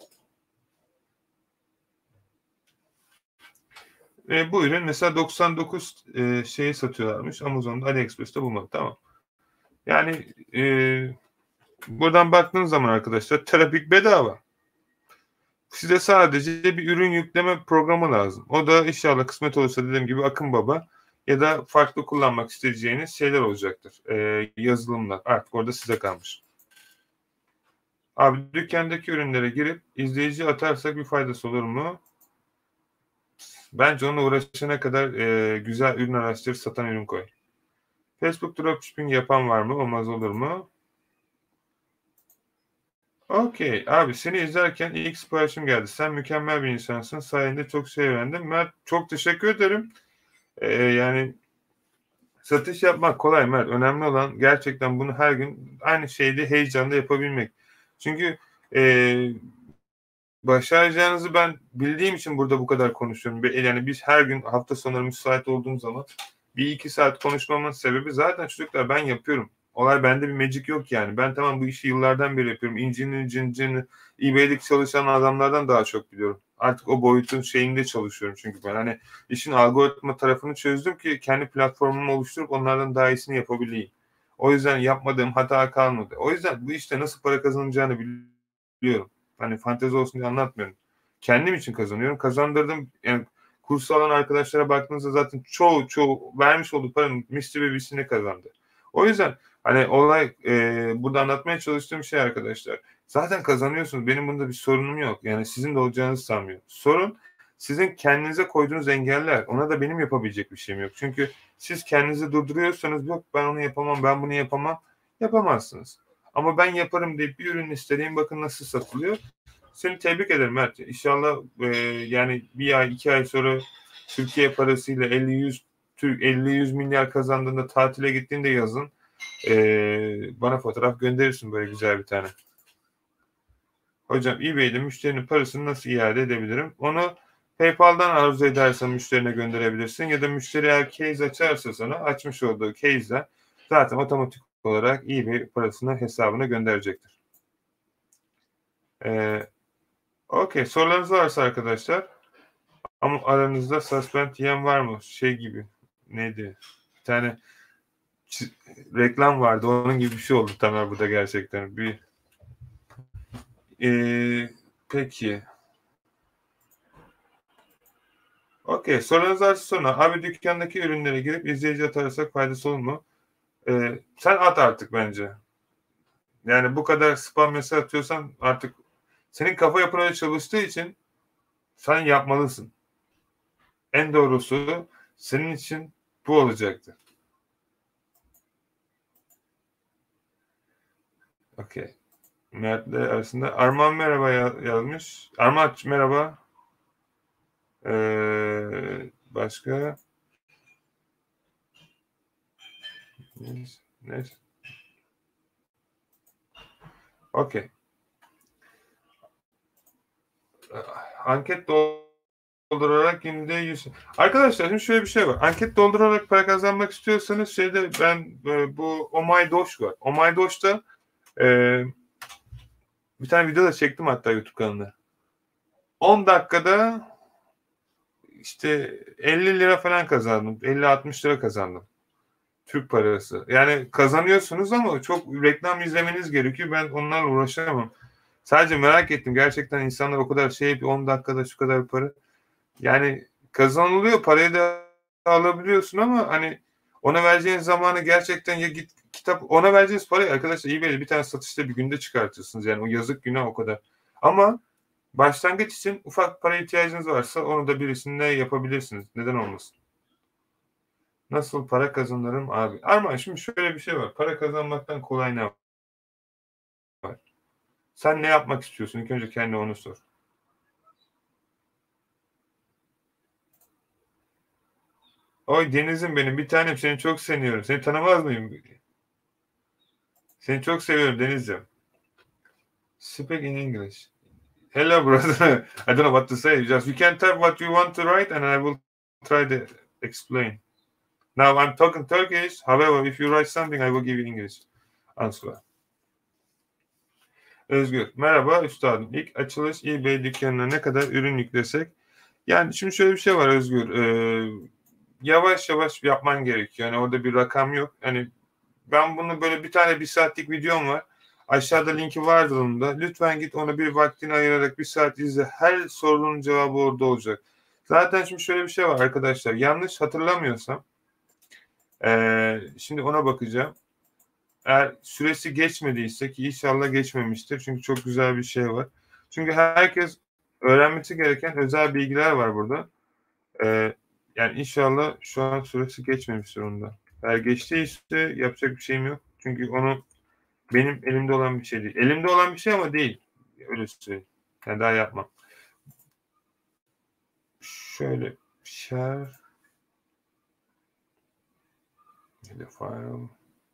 E, bu ürün mesela doksan dokuz e, şeyi satıyorlarmış. Amazon'da, AliExpress'te bulmak, tamam. Yani e, buradan baktığınız zaman arkadaşlar Terapik bedava. Size sadece bir ürün yükleme programı lazım. O da inşallah kısmet olursa dediğim gibi Akın Baba. ya da farklı kullanmak isteyeceğiniz şeyler olacaktır. Ee, yazılımlar. Artık orada size kalmış. Abi dükkandaki ürünlere girip izleyici atarsak bir faydası olur mu? Bence onunla uğraşana kadar e, güzel ürün araştır, satan ürün koy. Facebook dropshipping yapan var mı? Olmaz olur mu? Okey. Abi seni izlerken ilk siparişim geldi. Sen mükemmel bir insansın. Sayende çok şey öğrendim. Mert çok teşekkür ederim. Ee, yani satış yapmak kolay Mert. Önemli olan gerçekten bunu her gün aynı şeyde heyecanla yapabilmek. Çünkü e, başaracağınızı ben bildiğim için burada bu kadar konuşuyorum. Yani biz her gün hafta sonları müsait olduğum zaman bir iki saat konuşmamın sebebi zaten çocuklar ben yapıyorum. Olay bende bir magic yok yani. Ben tamam bu işi yıllardan beri yapıyorum. İncini, cincini, eBay'deki çalışan adamlardan daha çok biliyorum. Artık o boyutun şeyinde çalışıyorum çünkü ben. Hani işin algoritma tarafını çözdüm ki kendi platformumu oluşturup onlardan daha iyisini yapabileyim. O yüzden yapmadığım hata kalmadı. O yüzden bu işte nasıl para kazanacağını biliyorum. Hani fantezi olsun diye anlatmıyorum. Kendim için kazanıyorum. Kazandırdım. Yani kursu alan arkadaşlara baktığınızda zaten çoğu çoğu vermiş olduğu paranın misli bir bisini kazandı. O yüzden hani olay e, burada anlatmaya çalıştığım şey arkadaşlar. Zaten kazanıyorsunuz. Benim bunda bir sorunum yok. Yani sizin de olacağınızı sanmıyorum. Sorun sizin kendinize koyduğunuz engeller. Ona da benim yapabilecek bir şeyim yok. Çünkü siz kendinizi durduruyorsanız yok ben onu yapamam, ben bunu yapamam. Yapamazsınız. Ama ben yaparım deyip bir ürün istediğim bakın nasıl satılıyor. Seni tebrik ederim Mert. İnşallah e, yani bir ay iki ay sonra Türkiye parasıyla elli yüz elli yüz milyar kazandığında tatile gittiğinde yazın e, bana fotoğraf gönderirsin böyle güzel bir tane. Hocam eBay'de müşterinin parasını nasıl iade edebilirim? Onu PayPal'dan arzu edersen müşterine gönderebilirsin ya da müşteri eğer case açarsa sana açmış olduğu case'den zaten otomatik olarak eBay parasını hesabına gönderecektir. Ee, Okey. Sorularınız varsa arkadaşlar ama aranızda suspend yiyen var mı? Şey gibi. Neydi? Bir tane reklam vardı. Onun gibi bir şey oldu Tamer burada gerçekten. Bir ee, peki. Okey. Sorularınız varsa sonra abi dükkandaki ürünlere girip izleyici atarsak faydası olur mu? Ee, sen at artık bence. Yani bu kadar spam mesaj atıyorsan artık senin kafa yapın öyle çalıştığı için sen yapmalısın. En doğrusu senin için bu olacaktı. Okey. Mert'le arasında. Arman merhaba yazmış. Arman merhaba. Ee, başka? Neyse. Neyse. Okey. Anket doldurarak günde yüz. Arkadaşlar şimdi şöyle bir şey var. Anket doldurarak para kazanmak istiyorsanız şeyde ben bu Oh My Dosh var. Oh My Dosh'ta e, bir tane video da çektim hatta YouTube kanalına. on dakikada işte elli lira falan kazandım. elli altmış lira kazandım. Türk parası. Yani kazanıyorsunuz ama çok reklam izlemeniz gerekiyor. Ben onlarla uğraşamam. Sadece merak ettim. Gerçekten insanlar o kadar şey on dakikada şu kadar para. Yani kazanılıyor. Parayı da alabiliyorsun ama hani ona vereceğiniz zamanı gerçekten ya git kitap ona vereceğiniz parayı arkadaşlar iyi verir. Bir tane satışta bir günde çıkartırsınız. Yani o yazık günah o kadar. Ama başlangıç için ufak para ihtiyacınız varsa onu da birisinde yapabilirsiniz. Neden olmasın? Nasıl para kazanırım abi? Arman şimdi şöyle bir şey var. Para kazanmaktan kolay ne var? Sen ne yapmak istiyorsun? İlk önce kendine onu sor. Oy Deniz'im benim bir tanem seni çok seviyorum. Seni tanımaz mıyım? Seni çok seviyorum Deniz'im. Speak in English. Hello brother. I don't know what to say. Just you can type what you want to write and I will try to explain. Now I'm talking Turkish. However, if you write something I will give you English answer. Özgür. Merhaba üstadım. İlk açılış eBay dükkanına ne kadar ürün yüklesek? Yani şimdi şöyle bir şey var Özgür. Ee, yavaş yavaş yapman gerekiyor. Yani orada bir rakam yok. Hani ben bunu böyle bir tane bir saatlik videom var. Aşağıda linki vardır onun da. Lütfen git ona bir vaktini ayırarak bir saat izle. Her sorunun cevabı orada olacak. Zaten şimdi şöyle bir şey var arkadaşlar. Yanlış hatırlamıyorsam Ee, şimdi ona bakacağım. Eğer süresi geçmediyse, ki inşallah geçmemiştir. Çünkü çok güzel bir şey var. Çünkü herkes öğrenmesi gereken özel bilgiler var burada. Ee, yani inşallah şu an süresi geçmemiştir onda. Eğer geçtiyse yapacak bir şeyim yok. Çünkü onu benim elimde olan bir şey değil. Elimde olan bir şey ama değil. Öyle söyleyeyim. Yani daha yapmam. Şöyle share the file.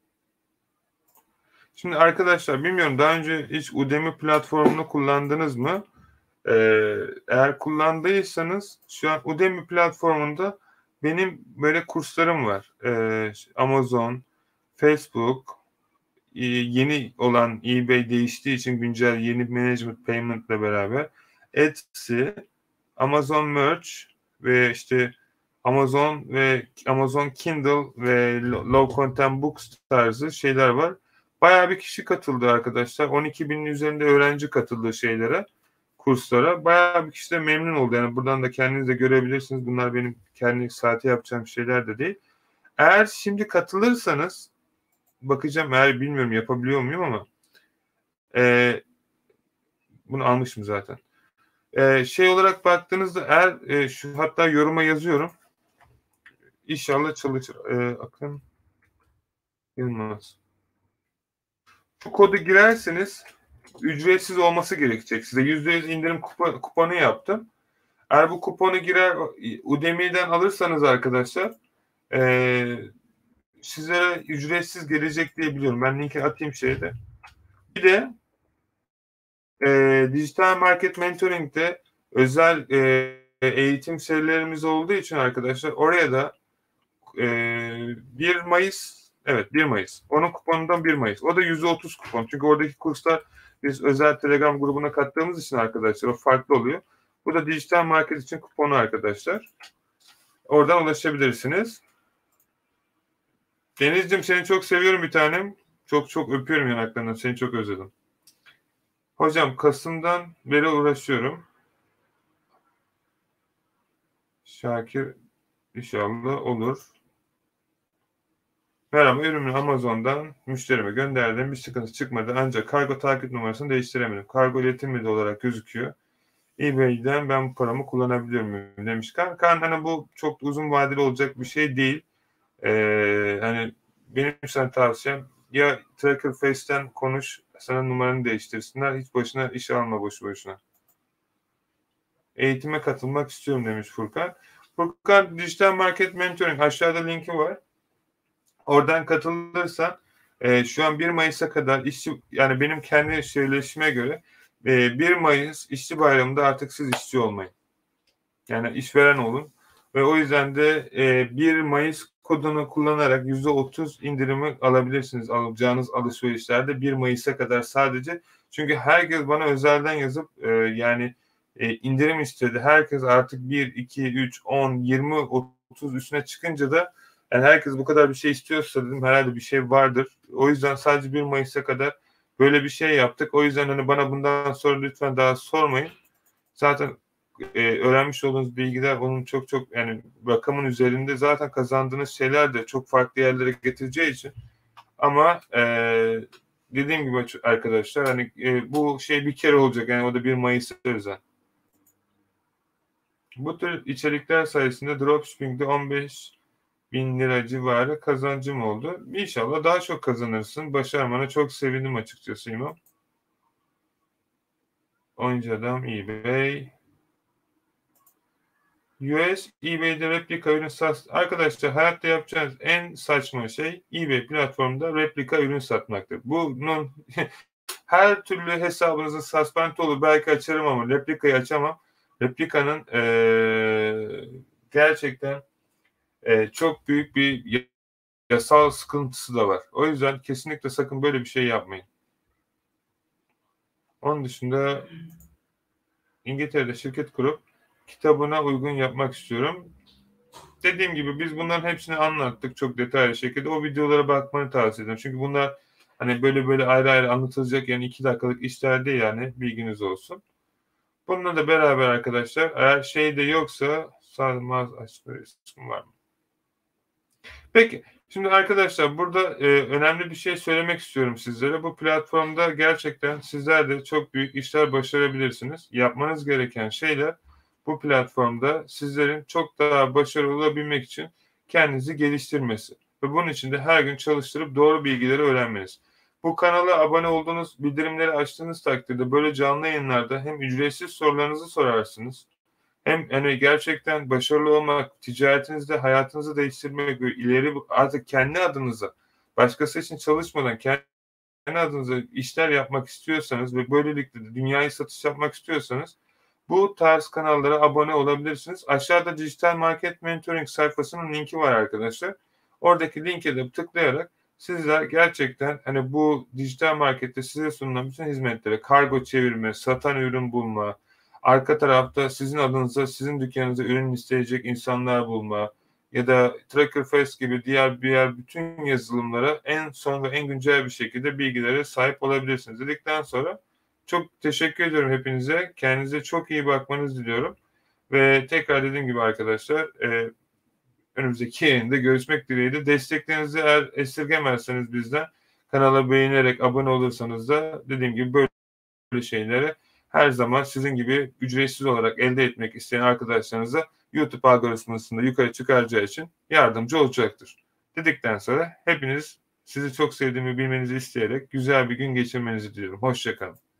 Şimdi arkadaşlar bilmiyorum, daha önce hiç Udemy platformunu kullandınız mı? Ee, eğer kullandıysanız şu an Udemy platformunda benim böyle kurslarım var. Ee, Amazon, Facebook, e, yeni olan eBay değiştiği için güncel yeni management payment ile beraber Etsy, Amazon Merch ve işte Amazon ve Amazon Kindle ve Low Content Books tarzı şeyler var. Bayağı bir kişi katıldı arkadaşlar. on iki binin üzerinde öğrenci katıldığı şeylere, kurslara. Bayağı bir kişi de memnun oldu. Yani buradan da kendiniz de görebilirsiniz. Bunlar benim kendi saati yapacağım şeyler de değil. Eğer şimdi katılırsanız, bakacağım eğer, bilmiyorum yapabiliyor muyum ama e, bunu almışım zaten. E, şey olarak baktığınızda eğer e, şu, hatta yoruma yazıyorum. İnşallah çalışır. E, Akın Yılmaz. Bu kodu girerseniz ücretsiz olması gerekecek. Size yüzde yüz indirim kupa, kuponu yaptım. Eğer bu kuponu girer Udemy'den alırsanız arkadaşlar e, sizlere ücretsiz gelecek diye biliyorum. Ben linki atayım şeyde. Bir de e, dijital market mentoring'de özel e, eğitim serilerimiz olduğu için arkadaşlar oraya da e, bir Mayıs, evet bir Mayıs. Onun kuponundan bir Mayıs. O da yüzde otuz kupon. Çünkü oradaki kurslar biz özel Telegram grubuna kattığımız için arkadaşlar o farklı oluyor. Bu da dijital market için kuponu arkadaşlar. Oradan ulaşabilirsiniz. Deniz'cim seni çok seviyorum bir tanem. Çok çok öpüyorum yanaklarından. Seni çok özledim. Hocam Kasım'dan beri uğraşıyorum. Şakir inşallah olur. Merhaba, ürünü Amazon'dan müşterime gönderdim. Bir sıkıntı çıkmadı ancak kargo takip numarasını değiştiremedim. Kargo iletilmedi olarak gözüküyor. eBay'den ben bu paramı kullanabiliyor muyum demiş. Kan, kan hani bu çok uzun vadeli olacak bir şey değil. Ee, hani benim sana tavsiyem ya Tracker Face'ten konuş, sana numaranı değiştirsinler. Hiç başına iş alma boşu boşuna. Eğitime katılmak istiyorum demiş Furkan. Furkan Dijital Market Mentoring, aşağıda linki var. Oradan katılırsan e, şu an bir Mayıs'a kadar işçi, yani benim kendi söyleşime göre e, bir Mayıs işçi bayramında artık siz işçi olmayın. Yani işveren olun. Ve o yüzden de e, bir Mayıs kodunu kullanarak yüzde otuz indirimi alabilirsiniz alacağınız alışverişlerde bir Mayıs'a kadar sadece. Çünkü herkes bana özelden yazıp e, yani e, indirim istedi. Herkes artık bir, iki, üç, on, yirmi, otuz üstüne çıkınca da yani herkes bu kadar bir şey istiyorsa dedim herhalde bir şey vardır. O yüzden sadece bir Mayıs'a kadar böyle bir şey yaptık. O yüzden hani bana bundan sonra lütfen daha sormayın. Zaten e, öğrenmiş olduğunuz bilgiler onun çok çok yani rakamın üzerinde, zaten kazandığınız şeyler de çok farklı yerlere getireceği için. Ama e, dediğim gibi arkadaşlar hani e, bu şey bir kere olacak, yani o da bir Mayıs'a özel. Bu tür içerikler sayesinde dropshipping'de on beş bin lira civarı kazancım oldu. İnşallah daha çok kazanırsın. Başarmana çok sevindim açıkçası İmam. Oyuncu adam eBay. U S eBay'de replika ürün sat. Arkadaşlar hayatta yapacağınız en saçma şey eBay platformunda replika ürün satmaktır. Bunun her türlü hesabınızın suspend olur. Belki açarım ama replikayı açamam. Replikanın ee, gerçekten ee, çok büyük bir yasal sıkıntısı da var. O yüzden kesinlikle sakın böyle bir şey yapmayın. Onun dışında İngiltere'de şirket kurup kitabına uygun yapmak istiyorum. Dediğim gibi biz bunların hepsini anlattık çok detaylı şekilde. O videolara bakmanı tavsiye ederim. Çünkü bunlar hani böyle böyle ayrı ayrı anlatılacak yani iki dakikalık işler değil, yani bilginiz olsun. Bununla da beraber arkadaşlar eğer şey de yoksa sarmaz açma riskim var mı? Peki Şimdi arkadaşlar burada, eee, önemli bir şey söylemek istiyorum sizlere. Bu platformda gerçekten sizler de çok büyük işler başarabilirsiniz. Yapmanız gereken şeyler bu platformda sizlerin çok daha başarılı olabilmek için kendinizi geliştirmesi ve bunun için de her gün çalıştırıp doğru bilgileri öğrenmeniz. Bu kanala abone olduğunuz, bildirimleri açtığınız takdirde böyle canlı yayınlarda hem ücretsiz sorularınızı sorarsınız hem hani gerçekten başarılı olmak, ticaretinizde hayatınızı değiştirmek ve ileri artık kendi adınıza, başkası için çalışmadan kendi adınıza işler yapmak istiyorsanız ve böylelikle de dünyaya satış yapmak istiyorsanız bu tarz kanallara abone olabilirsiniz. Aşağıda Dijital Market Mentoring sayfasının linki var arkadaşlar. Oradaki linke de tıklayarak sizler gerçekten hani bu dijital markette size sunulan bütün hizmetlere kargo çevirme, satan ürün bulma, arka tarafta sizin adınıza, sizin dükkanınıza ürün isteyecek insanlar bulma ya da Tracker Fest gibi diğer diğer bütün yazılımlara en son ve en güncel bir şekilde bilgilere sahip olabilirsiniz dedikten sonra çok teşekkür ediyorum hepinize. Kendinize çok iyi bakmanızı diliyorum. Ve tekrar dediğim gibi arkadaşlar, e, önümüzdeki yayında görüşmek dileğiyle. Desteklerinizi eğer esirgemezseniz bizden, kanala beğenerek abone olursanız da dediğim gibi böyle şeyleri her zaman sizin gibi ücretsiz olarak elde etmek isteyen arkadaşlarınıza YouTube algoritmasında yukarı çıkaracağı için yardımcı olacaktır. Dedikten sonra hepiniz sizi çok sevdiğimi bilmenizi isteyerek güzel bir gün geçirmenizi diliyorum. Hoşça kalın.